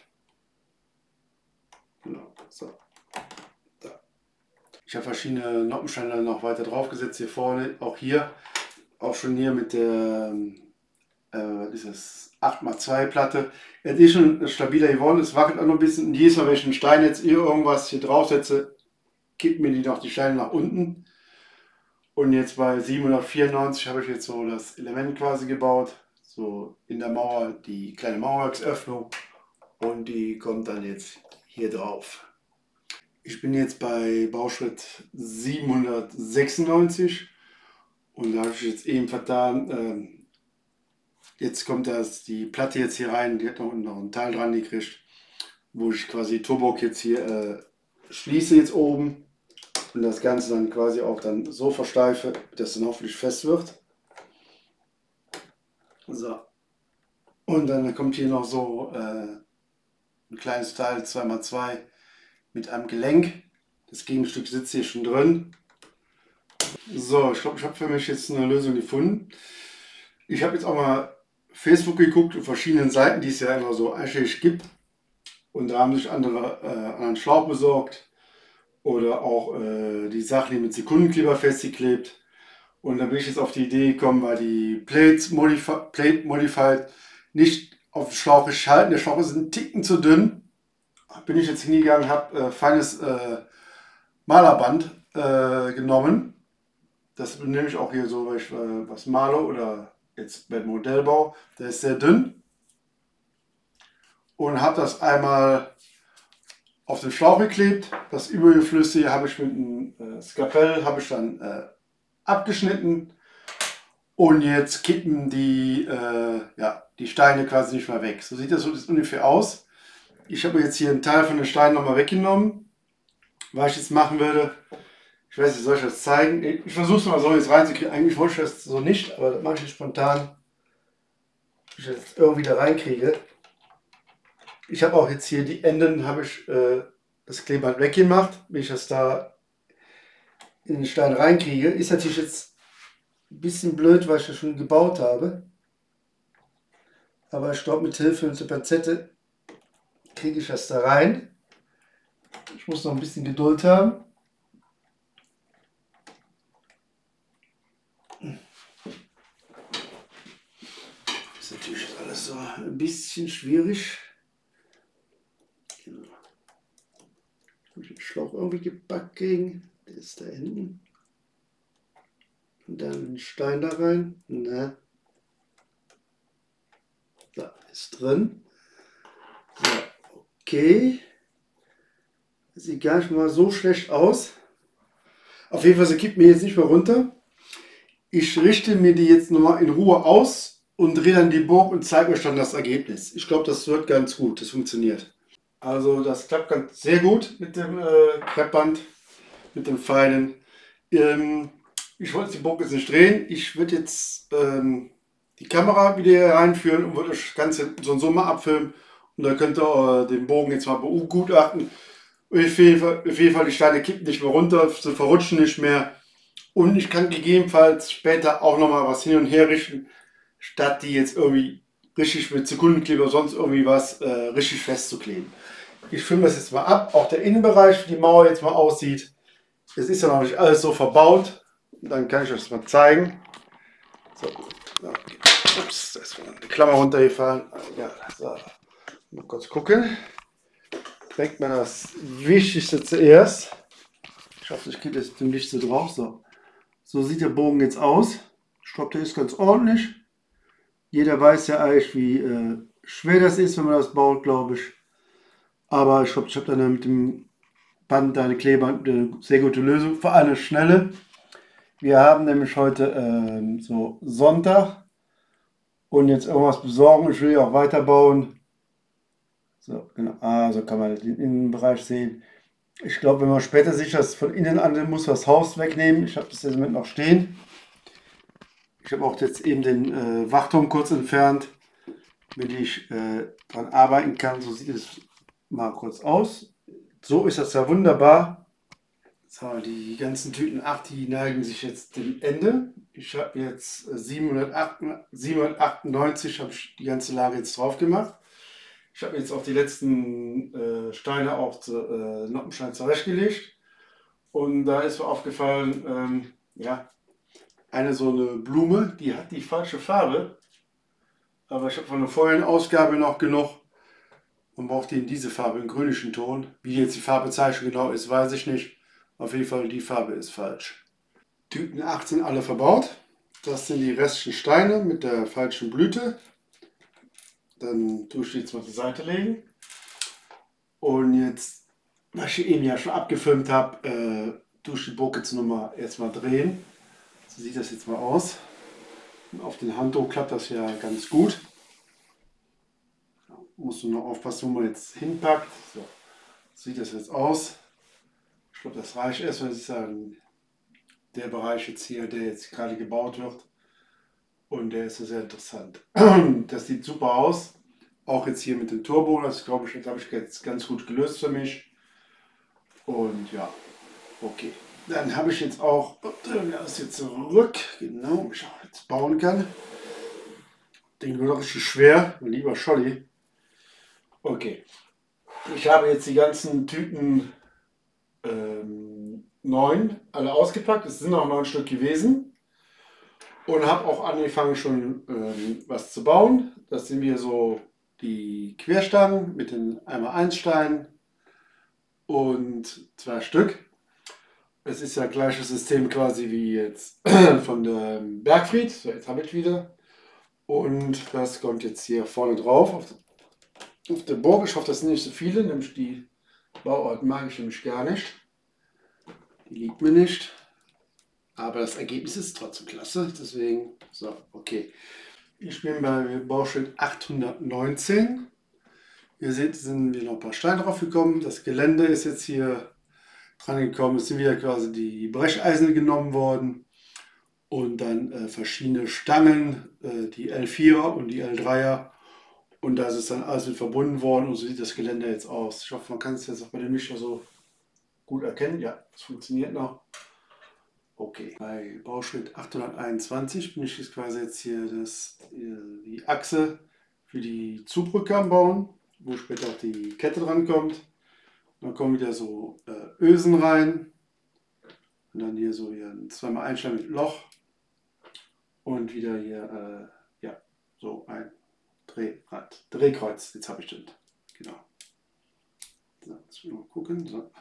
Genau, so. Da. Ich habe verschiedene Noppensteine noch weiter drauf gesetzt, hier vorne, auch hier, auch schon hier mit der äh, dieses acht mal zwei Platte. Es ist schon stabiler geworden, es wackelt auch noch ein bisschen. Und jedes Mal, wenn ich einen Stein jetzt hier irgendwas hier drauf setze, kippt mir die noch die Steine nach unten. Und jetzt bei siebenhundertvierundneunzig habe ich jetzt so das Element quasi gebaut. So in der Mauer die kleine Mauerwerksöffnung. Und die kommt dann jetzt hier drauf. Ich bin jetzt bei Bauschritt siebenhundertsechsundneunzig. Und da habe ich jetzt eben vertan. Ähm, Jetzt kommt das, die Platte jetzt hier rein, die hat noch unten noch einen Teil dran gekriegt, wo ich quasi die Turborg jetzt hier äh, schließe jetzt oben und das Ganze dann quasi auch dann so versteife, dass dann hoffentlich fest wird. So. Und dann kommt hier noch so äh, ein kleines Teil zwei mal zwei mit einem Gelenk. Das Gegenstück sitzt hier schon drin. So, ich glaube, ich habe für mich jetzt eine Lösung gefunden. Ich habe jetzt auch mal Facebook geguckt, auf verschiedenen Seiten, die es ja immer so einschlägig gibt. Und da haben sich andere äh, einen Schlauch besorgt oder auch äh, die Sachen, die mit Sekundenkleber festgeklebt. Und da bin ich jetzt auf die Idee gekommen, weil die Plates Modifi Plate Modified nicht auf dem Schlauch richtig halten. Der Schlauch ist ein Ticken zu dünn. Bin ich jetzt hingegangen, habe äh, feines äh, Malerband äh, genommen. Das nehme ich auch hier so, weil ich äh, was male oder jetzt beim Modellbau. Der ist sehr dünn. Und habe das einmal auf den Schlauch geklebt. Das Überflüssige habe ich mit einem äh, Skalpell habe ich dann äh, abgeschnitten. Und jetzt kippen die, äh, ja, die Steine quasi nicht mehr weg. So sieht das so ungefähr aus. Ich habe jetzt hier einen Teil von den Steinen nochmal weggenommen. Was ich jetzt machen werde, ich weiß nicht, soll ich das zeigen? Ich versuche es mal so jetzt reinzukriegen. Eigentlich wollte ich das so nicht, aber das mache ich jetzt spontan. Ich das irgendwie da reinkriege. Ich habe auch jetzt hier die Enden, habe ich äh, das Klebeband weggemacht. Wenn ich das da in den Stein reinkriege, ist natürlich jetzt ein bisschen blöd, weil ich das schon gebaut habe. Aber ich glaube, mit Hilfe und der Pinzette kriege ich das da rein. Ich muss noch ein bisschen Geduld haben. Ist natürlich alles so ein bisschen schwierig. Genau. Ich muss den Schlauch irgendwie gepackt kriegen. Der ist da hinten. Und dann einen Stein da rein. Na. Da ist drin. So, okay. Das sieht gar nicht mal so schlecht aus. Auf jeden Fall, sie kippt mir jetzt nicht mehr runter. Ich richte mir die jetzt nochmal in Ruhe aus und drehe dann die Burg und zeige euch dann das Ergebnis. Ich glaube, das wird ganz gut. Das funktioniert. Also das klappt ganz sehr gut mit dem äh, Kreppband, mit dem feinen. Ähm, ich wollte die Burg jetzt nicht drehen. Ich würde jetzt ähm, die Kamera wieder hier reinführen und würde das Ganze so und so mal abfilmen. Und dann könnt ihr äh, den Bogen jetzt mal begutachten. Auf jeden Fall, auf jeden Fall die Steine kippen nicht mehr runter, sie verrutschen nicht mehr. Und ich kann gegebenenfalls später auch nochmal was hin und her richten, statt die jetzt irgendwie richtig mit Sekundenkleber oder sonst irgendwie was äh, richtig festzukleben. Ich filme das jetzt mal ab, auch der Innenbereich, wie die Mauer jetzt mal aussieht. Es ist ja noch nicht alles so verbaut. Dann kann ich euch das mal zeigen. So, okay. Ups, da ist die Klammer runtergefallen. Ja, so. Mal kurz gucken. Trägt man das Wichtigste zuerst. Ich hoffe, ich kriege das mit dem Licht so drauf. So. So sieht der Bogen jetzt aus. Ich glaube, der ist ganz ordentlich. Jeder weiß ja eigentlich, wie äh, schwer das ist, wenn man das baut, glaube ich. Aber ich glaube, ich habe dann mit dem Band, eine Klebeband, eine sehr gute Lösung. Vor allem eine schnelle. Wir haben nämlich heute äh, so Sonntag und jetzt irgendwas besorgen. Ich will ja auch weiterbauen. So, genau. Ah, so kann man den Innenbereich sehen. Ich glaube, wenn man später sich das von innen an muss, das Haus wegnehmen. Ich habe das jetzt mit noch stehen. Ich habe auch jetzt eben den äh, Wachturm kurz entfernt, damit ich äh, dran arbeiten kann. So sieht es mal kurz aus. So ist das ja wunderbar. So, die ganzen Tüten acht, die neigen sich jetzt dem Ende. Ich habe jetzt siebenhundertachtundneunzig, habe ich die ganze Lage jetzt drauf gemacht. Ich habe jetzt auch die letzten äh, Steine auch zu äh, Noppenstein zurechtgelegt. Und da ist mir aufgefallen, ähm, ja, eine so eine Blume, die hat die falsche Farbe. Aber ich habe von der vorherigen Ausgabe noch genug und braucht die in diese Farbe, in grünlichen Ton. Wie jetzt die Farbezeichnung genau ist, weiß ich nicht. Auf jeden Fall, die Farbe ist falsch. Tüten acht sind alle verbaut. Das sind die restlichen Steine mit der falschen Blüte. Dann tue ich die jetzt mal zur Seite legen. Und jetzt, was ich eben ja schon abgefilmt habe, äh, tue ich die Burg jetzt nochmal erstmal drehen. So sieht das jetzt mal aus. Und auf den Handtuch klappt das ja ganz gut. Musst du noch aufpassen, wo man jetzt hinpackt. So, so sieht das jetzt aus. Ich glaube, das reicht erst, weil ich sagen, der Bereich jetzt hier, der jetzt gerade gebaut wird. Und der ist sehr interessant. Das sieht super aus. Auch jetzt hier mit dem Turbo, das glaube ich, habe ich jetzt ganz gut gelöst für mich. Und ja, okay. Dann habe ich jetzt auch, das jetzt zurück, genau, ich auch jetzt bauen kann. Den wird richtig schwer, mein lieber Scholli. Okay. Ich habe jetzt die ganzen Tüten ähm, neun alle ausgepackt. Es sind auch neun Stück gewesen. Und habe auch angefangen schon ähm, was zu bauen. Das sind hier so die Querstangen mit den einmal eins Steinen und zwei Stück. Es ist ja gleiches System quasi wie jetzt von der Bergfried. So, jetzt habe ich wieder. Und das kommt jetzt hier vorne drauf auf, auf der Burg. Ich hoffe, das sind nicht so viele, nämlich die Bauart mag ich nämlich gar nicht. Die liegt mir nicht. Aber das Ergebnis ist trotzdem klasse. Deswegen, so, okay. Ich bin bei Bauschritt achthundertneunzehn. Ihr seht, sind wir noch ein paar Steine drauf gekommen. Das Gelände ist jetzt hier dran gekommen. Es sind wieder quasi die Brecheisen genommen worden. Und dann äh, verschiedene Stangen, äh, die L vierer und die L dreier. Und da ist es dann alles mit verbunden worden. Und so sieht das Gelände jetzt aus. Ich hoffe, man kann es jetzt auch bei dem Mischer so gut erkennen. Ja, es funktioniert noch. Okay, bei Bauschritt achthunderteinundzwanzig bin ich jetzt quasi jetzt hier das, die Achse für die Zugbrücke am Bauen, wo später auch die Kette dran kommt. Dann kommen wieder so äh, Ösen rein und dann hier so hier ein zweimal Einstein mit Loch Und wieder hier, äh, ja, so ein Drehrad, Drehkreuz. Jetzt habe ich das. Genau. So, jetzt mal gucken. So.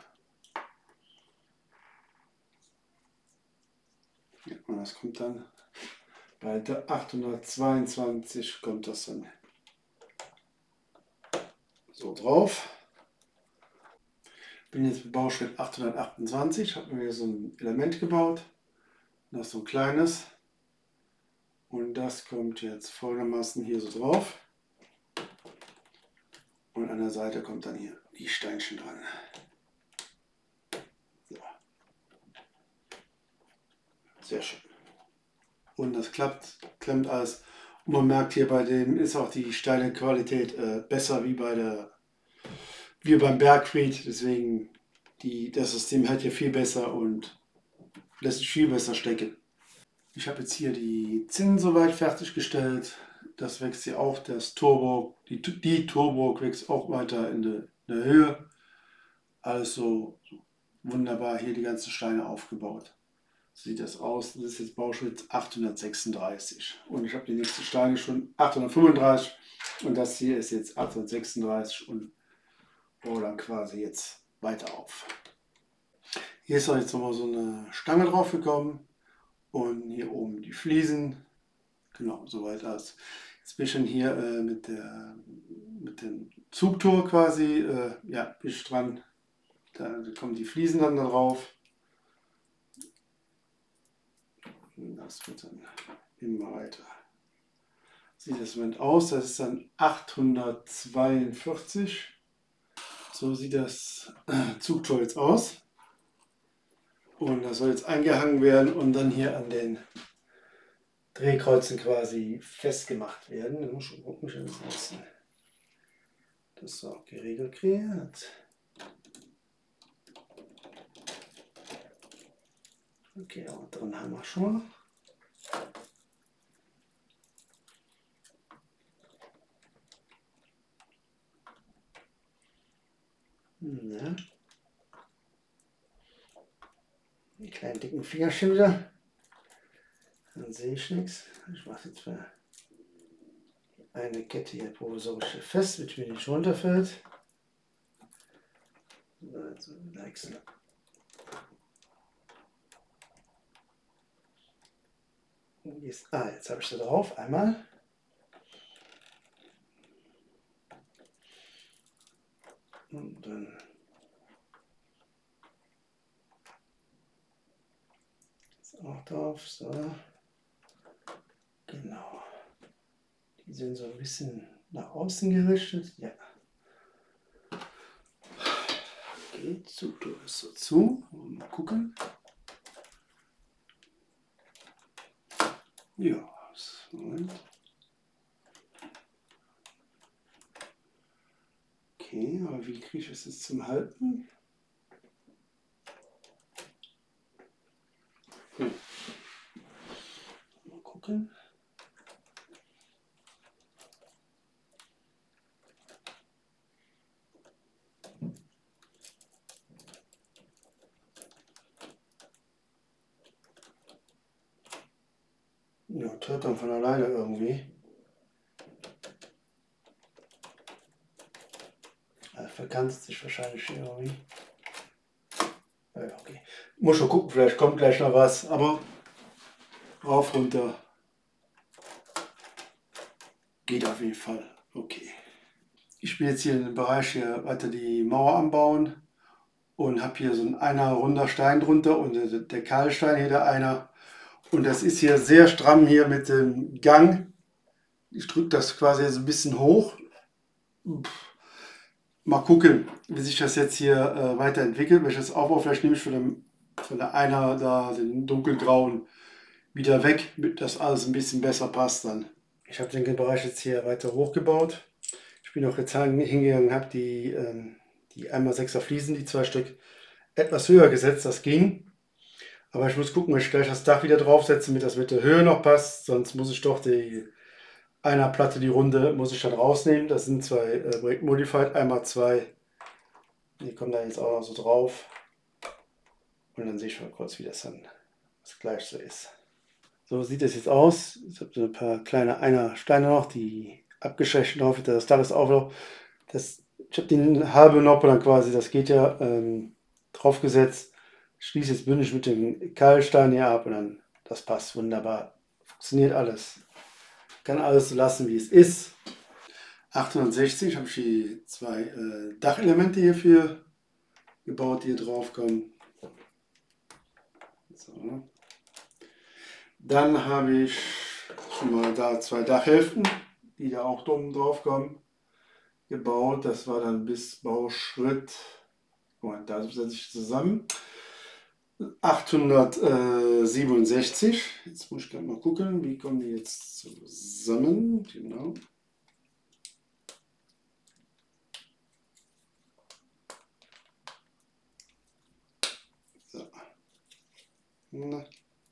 Ja, und das kommt dann bei der achthundertzweiundzwanzig kommt das dann so drauf. Bin jetzt mit Bauschritt achthundertachtundzwanzig, habe mir hier so ein Element gebaut. Das ist so ein kleines. Und das kommt jetzt folgendermaßen hier so drauf. Und an der Seite kommt dann hier die Steinchen dran. So. Sehr schön. Und das klappt, klemmt alles. Und man merkt hier bei dem ist auch die Steinequalität äh, besser wie bei der wie beim Bergfried. Deswegen die, das System hält hier viel besser und lässt sich viel besser stecken. Ich habe jetzt hier die Zinnen soweit fertiggestellt. Das wächst hier auch, das Turbo, die, die Turbo wächst auch weiter in der, in der Höhe. Alles so wunderbar hier die ganzen Steine aufgebaut. So sieht das aus. Das ist jetzt Bauschritt achthundertsechsunddreißig. Und ich habe die nächsten Steine schon achthundertfünfunddreißig und das hier ist jetzt achthundertsechsunddreißig und baue dann quasi jetzt weiter auf. Hier ist auch jetzt nochmal so eine Stange drauf gekommen. Und hier oben die Fliesen. Genau, soweit das. Jetzt bin ich schon hier äh, mit, der, mit dem Zugtor quasi, äh, ja, bin ich dran. Da kommen die Fliesen dann da drauf. Und das wird dann immer weiter. Sieht das Moment aus, das ist dann achthundertzweiundvierzig. So sieht das äh, Zugtor jetzt aus. Und das soll jetzt eingehangen werden und dann hier an den Drehkreuzen quasi festgemacht werden. Da muss ich gucken, wie das aussieht. Das ist auch geregelt kriegt. Okay, aber drin haben wir schon. Ja. Die kleinen dicken Fingerchen wieder. Dann sehe ich nichts. Ich mache jetzt mal eine Kette hier provisorisch fest, damit mir nicht runterfällt. Also wechseln. Jetzt, ah, jetzt habe ich sie drauf. Einmal. Und dann ist auch drauf. So. Genau. Die sind so ein bisschen nach außen gerichtet. Ja. Okay, Zugtor ist so zu. Mal gucken. Ja, Moment. Okay, aber wie kriege ich es jetzt zum Halten? Hm. Mal gucken. Ja, das hört dann von alleine irgendwie. Er verkanzt sich wahrscheinlich irgendwie. Ja, okay. Muss schon gucken, vielleicht kommt gleich noch was, aber rauf, runter. Geht auf jeden Fall. Okay. Ich bin jetzt hier in dem Bereich hier weiter die Mauer anbauen und habe hier so ein einer runder Stein drunter und der, der Kahlstein hier der einer. Und das ist hier sehr stramm hier mit dem Gang. Ich drücke das quasi so ein bisschen hoch. Mal gucken, wie sich das jetzt hier äh, weiterentwickelt. Wenn ich das aufbaue, vielleicht nehme ich von, dem, von der einer da den dunkelgrauen wieder weg, damit das alles ein bisschen besser passt dann. Ich habe den Bereich jetzt hier weiter hochgebaut. Ich bin auch jetzt hingegangen, habe die, ähm, die einmal sechser Fliesen, die zwei Stück, etwas höher gesetzt, das ging. Aber ich muss gucken, ob ich gleich das Dach wieder draufsetze, damit das mit der Höhe noch passt. Sonst muss ich doch die einer Platte, die Runde, muss ich dann rausnehmen. Das sind zwei äh, Break Modified, einmal zwei. Die kommen da jetzt auch noch so drauf. Und dann sehe ich mal kurz, wie das dann das gleich so ist. So sieht es jetzt aus. Ich habe so ein paar kleine Einer-Steine noch, die abgeschwächt drauf. Das Dach ist auch noch. Das, ich habe die halbe Noppe dann quasi, das geht ja, ähm, draufgesetzt. Schließe jetzt bündig mit dem Keilstein hier ab und dann, das passt wunderbar. Funktioniert alles. Kann alles so lassen, wie es ist. achthundertsechzig habe ich die zwei äh, Dachelemente hierfür gebaut, die hier drauf kommen. So. Dann habe ich schon mal da zwei Dachhälften, die da auch oben drauf kommen, gebaut. Das war dann bis Bauschritt, Moment, da setze ich zusammen, achthundertsiebenundsechzig. Jetzt muss ich gerade mal gucken, wie kommen die jetzt zusammen. Genau. So. Na.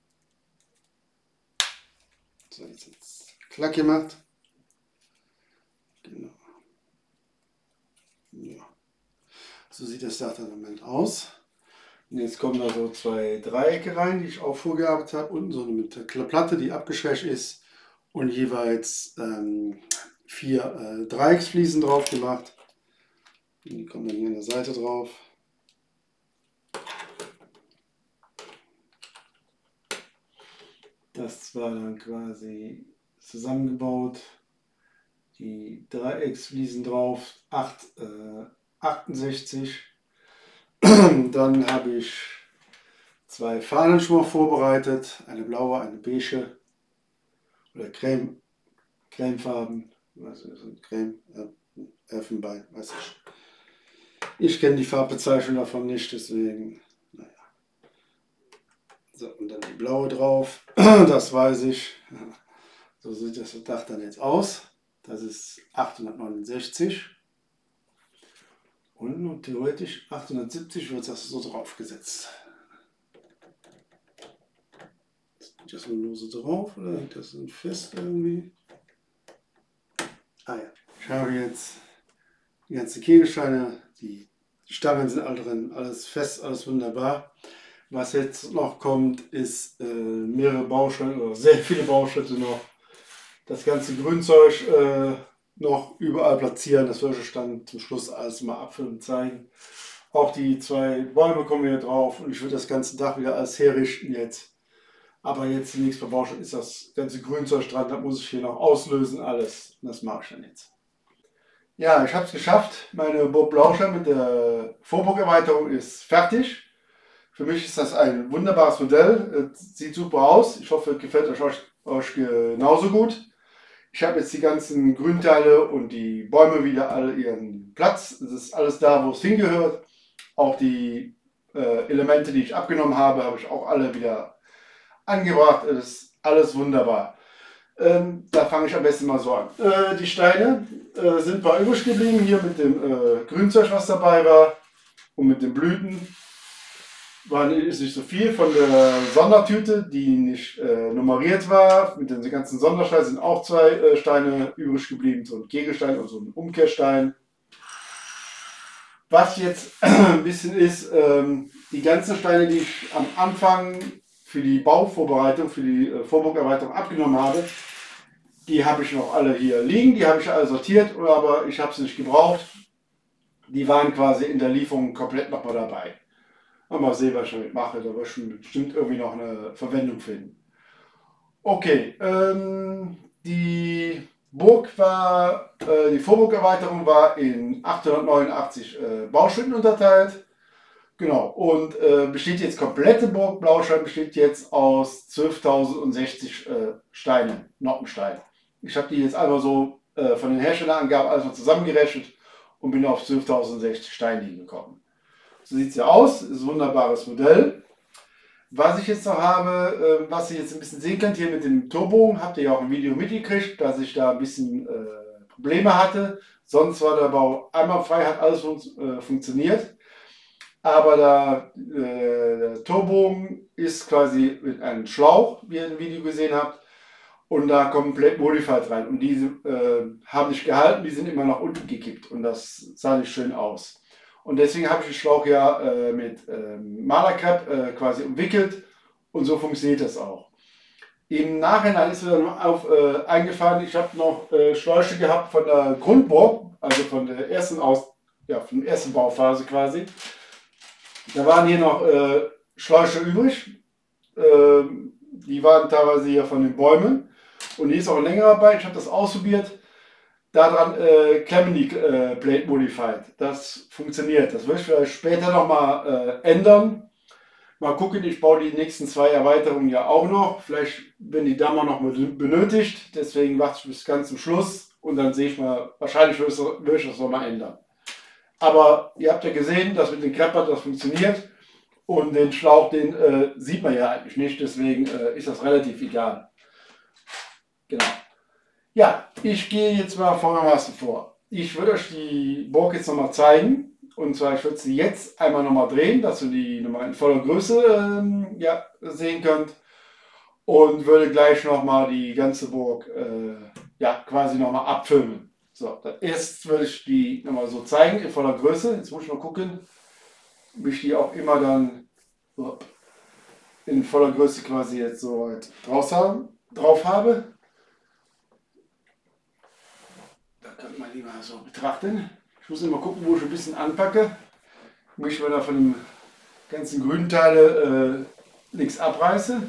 So, jetzt jetzt klack gemacht. Genau. Ja. So sieht das Datenelement aus. Und jetzt kommen da so zwei Dreiecke rein, die ich auch vorgearbeitet habe. Unten so eine Platte, die abgeschwächt ist. Und jeweils ähm, vier äh, Dreiecksfliesen drauf gemacht. Die kommen dann hier an der Seite drauf. Das war dann quasi zusammengebaut. Die Dreiecksfliesen drauf, acht, äh, achtundsechzig. Dann habe ich zwei Fahnen schon mal vorbereitet. Eine blaue, eine beige. Oder Creme, Cremefarben. Also Creme, ja, Elfenbein, weiß ich. Ich kenne die Farbbezeichnung davon nicht, deswegen, naja. So, und dann die blaue drauf, das weiß ich. So sieht das Dach dann jetzt aus. Das ist achthundertneunundsechzig. Und, und theoretisch achthundertsiebzig wird das so draufgesetzt. Ist das nur lose drauf oder hängt das fest irgendwie? Ah ja. Ich habe jetzt die ganzen Kegelsteine, die Stangen sind alle drin, alles fest, alles wunderbar. Was jetzt noch kommt, ist äh, mehrere Bauschritte, oder sehr viele Bauschritte noch. Das ganze Grünzeug äh, noch überall platzieren. Das würde ich dann zum Schluss alles mal abfüllen und zeigen. Auch die zwei Bäume kommen hier drauf und ich würde das ganze Dach wieder alles herrichten jetzt. Aber jetzt zunächst bei Bauschritt ist das ganze Grünzeug dran, das muss ich hier noch auslösen, alles. Und das mache ich dann jetzt. Ja, ich habe es geschafft. Meine Burg Blaustein mit der Vorburgerweiterung ist fertig. Für mich ist das ein wunderbares Modell. Es sieht super aus. Ich hoffe, es gefällt euch, euch genauso gut. Ich habe jetzt die ganzen Grünteile und die Bäume wieder alle ihren Platz. Es ist alles da, wo es hingehört. Auch die äh, Elemente, die ich abgenommen habe, habe ich auch alle wieder angebracht. Es ist alles wunderbar. Ähm, da fange ich am besten mal so an. Äh, die Steine äh, sind bei übrig geblieben, hier mit dem äh, Grünzeug, was dabei war, und mit den Blüten. War ist nicht so viel von der Sondertüte, die nicht äh, nummeriert war. Mit den ganzen Sondersteinen sind auch zwei äh, Steine übrig geblieben, so ein Kegelstein und so ein Umkehrstein. Was jetzt ein bisschen ist, ähm, die ganzen Steine, die ich am Anfang für die Bauvorbereitung, für die äh, Vorburgerweiterung abgenommen habe, die habe ich noch alle hier liegen, die habe ich alle sortiert, aber ich habe sie nicht gebraucht. Die waren quasi in der Lieferung komplett nochmal dabei. Mal sehen, was ich damit mache, da wird schon bestimmt irgendwie noch eine Verwendung finden. Okay, ähm, die Burg war, äh, die Vorburgerweiterung war in achthundertneunundachtzig äh, Bauschritten unterteilt. Genau, und äh, besteht jetzt komplette Burg Blaustein besteht jetzt aus zwölftausendsechzig äh, Steinen, Noppenstein. Ich habe die jetzt einfach so äh, von den Herstellerangaben alles mal zusammengerechnet und bin auf zwölftausendsechzig Steine gekommen. So sieht es ja aus, ist ein wunderbares Modell. Was ich jetzt noch habe, äh, was ihr jetzt ein bisschen sehen könnt, hier mit dem Torbogen, habt ihr ja auch im Video mitgekriegt, dass ich da ein bisschen äh, Probleme hatte. Sonst war der Bau einwandfrei, hat alles fun äh, funktioniert. Aber der, äh, der Torbogen ist quasi mit einem Schlauch, wie ihr im Video gesehen habt, und da komplett Modified rein. Und diese äh, haben nicht gehalten, die sind immer nach unten gekippt und das sah nicht schön aus. Und deswegen habe ich den Schlauch ja äh, mit äh, Malerkrepp äh, quasi umwickelt und so funktioniert das auch. Im Nachhinein ist mir dann auf, äh, eingefallen, ich habe noch äh, Schläuche gehabt von der Grundburg, also von der ersten Aus, ja, von der ersten Bauphase quasi. Da waren hier noch äh, Schläuche übrig. Ähm, die waren teilweise hier von den Bäumen. Und hier ist auch ein längerer bei. Ich habe das ausprobiert. Daran äh, klemmen die äh, Blade Modified. Das funktioniert. Das würde ich vielleicht später nochmal äh, ändern. Mal gucken, ich baue die nächsten zwei Erweiterungen ja auch noch. Vielleicht werden die da mal noch benötigt. Deswegen warte ich bis ganz zum Schluss. Und dann sehe ich mal, wahrscheinlich würde ich das nochmal ändern. Aber ihr habt ja gesehen, dass mit dem Krepper das funktioniert. Und den Schlauch, den äh, sieht man ja eigentlich nicht. Deswegen äh, ist das relativ egal. Genau. Ja, ich gehe jetzt mal folgendermaßen vor. Ich würde euch die Burg jetzt nochmal zeigen. Und zwar, ich würde sie jetzt einmal nochmal drehen, dass ihr die nochmal in voller Größe ähm, ja, sehen könnt. Und würde gleich nochmal die ganze Burg äh, ja, quasi nochmal abfilmen. So, erst würde ich die nochmal so zeigen in voller Größe. Jetzt muss ich mal gucken, ob ich die auch immer dann so in voller Größe quasi jetzt so halt draus haben, drauf habe. Da kann man die mal so betrachten. Ich muss immer gucken, wo ich ein bisschen anpacke. Ich möchte mal da von den ganzen grünen Teile äh, nichts abreiße.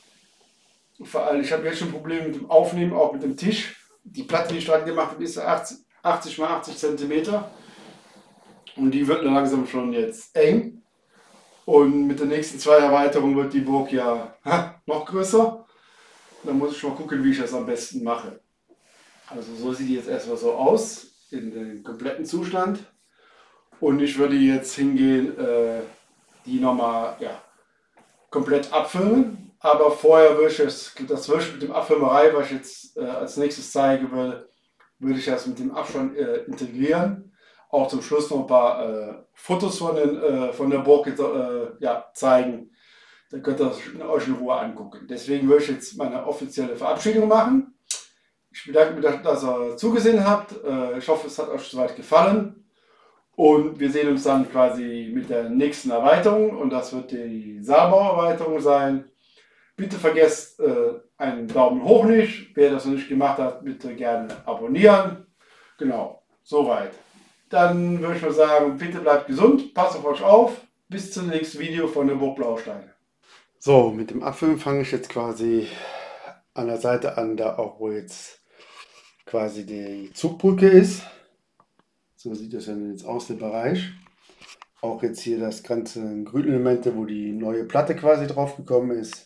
Vor allem, ich habe jetzt schon Probleme mit dem Aufnehmen, auch mit dem Tisch. Die Platte, die ich dran gemacht habe, ist achtzig mal achtzig Zentimeter. Und die wird langsam schon jetzt eng. Und mit der nächsten zwei Erweiterungen wird die Burg ja ha, noch größer. Dann muss ich mal gucken, wie ich das am besten mache. Also so sieht die jetzt erstmal so aus, in dem kompletten Zustand. Und ich würde jetzt hingehen, äh, die nochmal ja, komplett abfilmen. Aber vorher würde ich das, das würde ich mit dem Abfilmerei, was ich jetzt äh, als nächstes zeige, würde, würde ich das mit dem Abstand äh, integrieren. Auch zum Schluss noch ein paar äh, Fotos von, den, äh, von der Burg äh, ja, zeigen. Dann könnt ihr euch in Ruhe angucken. Deswegen würde ich jetzt meine offizielle Verabschiedung machen. Ich bedanke mich, dass ihr zugesehen habt. Äh, ich hoffe, es hat euch soweit gefallen. Und wir sehen uns dann quasi mit der nächsten Erweiterung. Und das wird die Saalbau-Erweiterung sein. Bitte vergesst äh, einen Daumen hoch nicht. Wer das noch nicht gemacht hat, bitte gerne abonnieren. Genau, soweit. Dann würde ich mal sagen, bitte bleibt gesund, passt auf euch auf. Bis zum nächsten Video von der Burg Blaustein. So, mit dem Abfilmen fange ich jetzt quasi an der Seite an, da auch wo jetzt quasi die Zugbrücke ist. So sieht das dann jetzt aus, der Bereich. Auch jetzt hier das ganze Grünelemente, wo die neue Platte quasi drauf gekommen ist.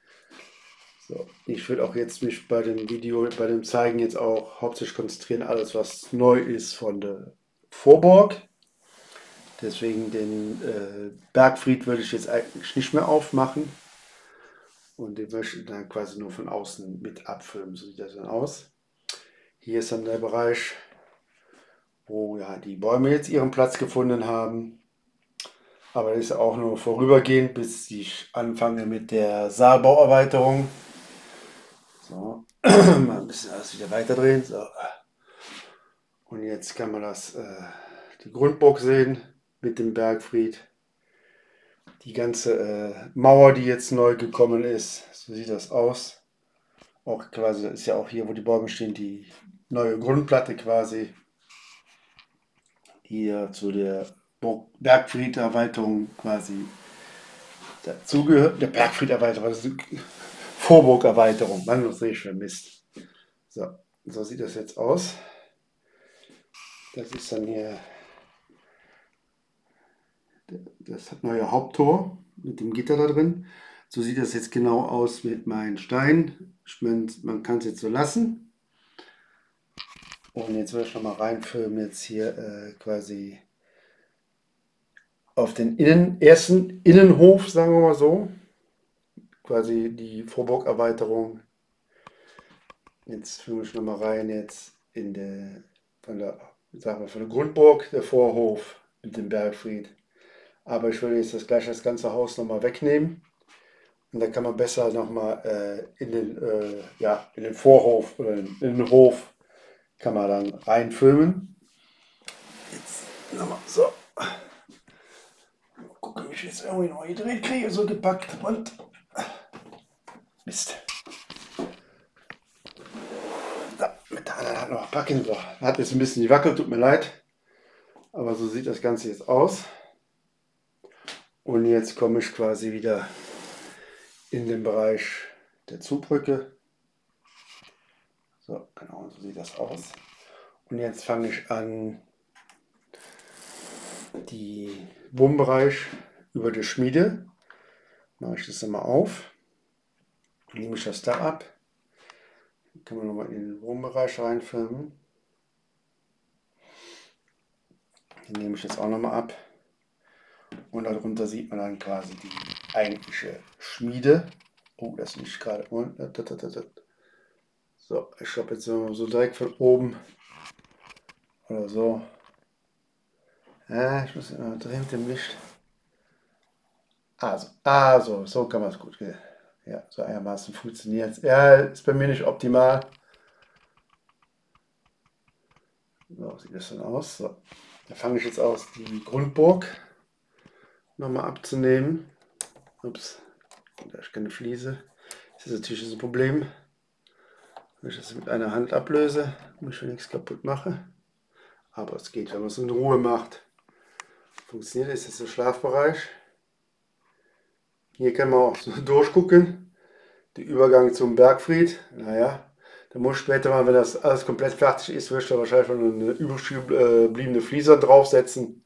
So, ich würde auch jetzt mich bei dem Video, bei dem Zeigen jetzt auch hauptsächlich konzentrieren, alles was neu ist von der Vorburg. Deswegen den äh, Bergfried würde ich jetzt eigentlich nicht mehr aufmachen. Und den möchte ich dann quasi nur von außen mit abfilmen. So sieht das dann aus. Hier ist dann der Bereich, wo ja die Bäume jetzt ihren Platz gefunden haben. Aber das ist auch nur vorübergehend, bis ich anfange mit der Saalbauerweiterung. So, mal ein bisschen alles wieder weiterdrehen. So. Und jetzt kann man das, äh, die Grundburg sehen mit dem Bergfried. Die ganze äh, Mauer, die jetzt neu gekommen ist, so sieht das aus. Auch quasi, das ist ja auch hier, wo die Bäume stehen, die neue Grundplatte quasi. Hier zu der Bergfried-Erweiterung quasi dazugehört. Der Bergfried-Erweiterung, das ist Vorburg-Erweiterung. Mann, was sehe ich für Mist. So, so sieht das jetzt aus. Das ist dann hier das neue Haupttor mit dem Gitter da drin. So sieht das jetzt genau aus mit meinen Steinen. Ich meine, man kann es jetzt so lassen. Und jetzt will ich noch mal reinfilmen, jetzt hier äh, quasi auf den Innen, ersten Innenhof, sagen wir mal so. Quasi die Vorburg-Erweiterung. Jetzt filme ich noch mal rein jetzt in der, von der, sagen wir, von der Grundburg, der Vorhof mit dem Bergfried. Aber ich will jetzt das gleich das ganze Haus noch mal wegnehmen. Und dann kann man besser noch mal äh, in den, äh, ja, in den Vorhof oder in den Hof kann man dann reinfilmen. Jetzt nochmal so. Mal gucken, wie ich jetzt irgendwie noch gedreht kriege, so gepackt und Mist. Mit der anderen Hand noch packen. So. Hat jetzt ein bisschen gewackelt, tut mir leid. Aber so sieht das Ganze jetzt aus. Und jetzt komme ich quasi wieder in den Bereich der Zugbrücke. So, genau, so sieht das aus. Und jetzt fange ich an, die Wurmbereich über die Schmiede. Mache ich das einmal auf. Nehme ich das da ab. Dann können wir nochmal in den Wurmbereich reinfilmen. Den nehme ich jetzt auch nochmal ab. Und darunter sieht man dann quasi die eigentliche Schmiede. Oh, das ist nicht gerade. So, ich glaube jetzt so direkt von oben oder so. Ja, ich muss immer drehen mit dem Licht. Also, also, so kann man es gut. Ja, so einigermaßen funktioniert es. Ja, ist bei mir nicht optimal. So sieht das dann aus. So. Da fange ich jetzt aus, die Grundburg nochmal abzunehmen. Ups, da ist keine Fliese. Das ist natürlich ein Problem. Wenn ich das mit einer Hand ablöse, muss ich nichts kaputt machen. Aber es geht, wenn man es in Ruhe macht. Funktioniert, ist jetzt der Schlafbereich. Hier kann man auch so durchgucken. Der Übergang zum Bergfried. Naja, da muss später mal, wenn das alles komplett fertig ist, würde ich da wahrscheinlich schon eine überbliebene Fliese draufsetzen.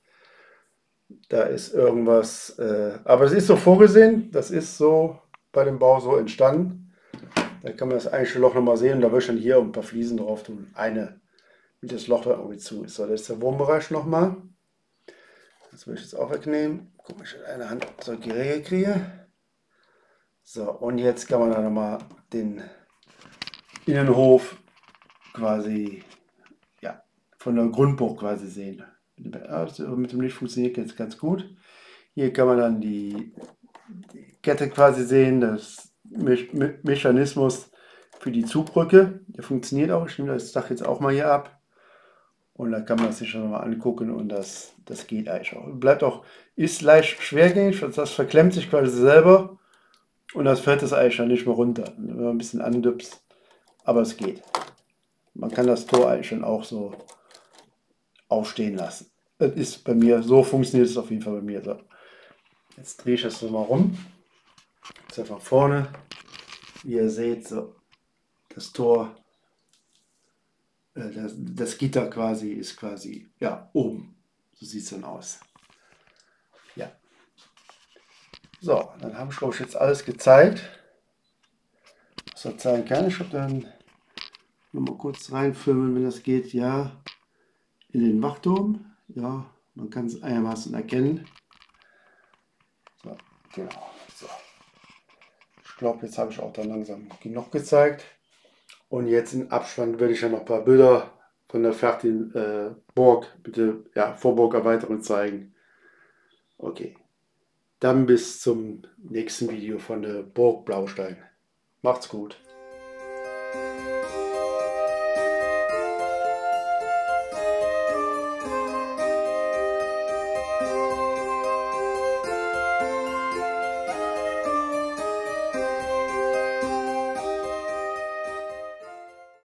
Da ist irgendwas, äh, aber es ist so vorgesehen, das ist so bei dem Bau so entstanden. Da kann man das eigentliche Loch nochmal sehen. Da würde ich dann hier ein paar Fliesen drauf tun. Eine, wie das Loch da irgendwie zu ist. So, das ist der Wurmbereich nochmal. Das will ich jetzt auch wegnehmen. Guck mal, ich in einer Hand so geregelt kriege. So, und jetzt kann man dann nochmal den Innenhof quasi, ja, von der Grundburg quasi sehen. Also mit dem Licht funktioniert jetzt ganz gut. Hier kann man dann die, die Kette quasi sehen, das Me Me Mechanismus für die Zugbrücke. Der funktioniert auch. Ich nehme das Dach jetzt auch mal hier ab. Und da kann man sich schon mal angucken und das, das geht eigentlich auch. Bleibt auch, ist leicht schwergängig, das verklemmt sich quasi selber und das fällt das eigentlich schon nicht mehr runter, wenn man ein bisschen andüpst. Aber es geht. Man kann das Tor eigentlich schon auch so aufstehen lassen. Das ist bei mir, so funktioniert es auf jeden Fall bei mir. So. Jetzt drehe ich das so mal rum. Jetzt einfach vorne. Wie ihr seht, so das Tor, äh, das, das Gitter quasi ist quasi, ja, oben. So sieht es dann aus. Ja. So, dann habe ich euch jetzt alles gezeigt, was ich zeigen kann. Ich habe dann noch mal kurz reinfilmen, wenn das geht. Ja, in den Wachturm. Ja, man kann es einigermaßen erkennen. So, genau. So. Ich glaube, jetzt habe ich auch dann langsam genug gezeigt. Und jetzt im Abspann werde ich ja noch ein paar Bilder von der fertigen äh, Burg, bitte, ja, Vorburgerweiterung zeigen. Okay. Dann bis zum nächsten Video von der Burg Blaustein. Macht's gut.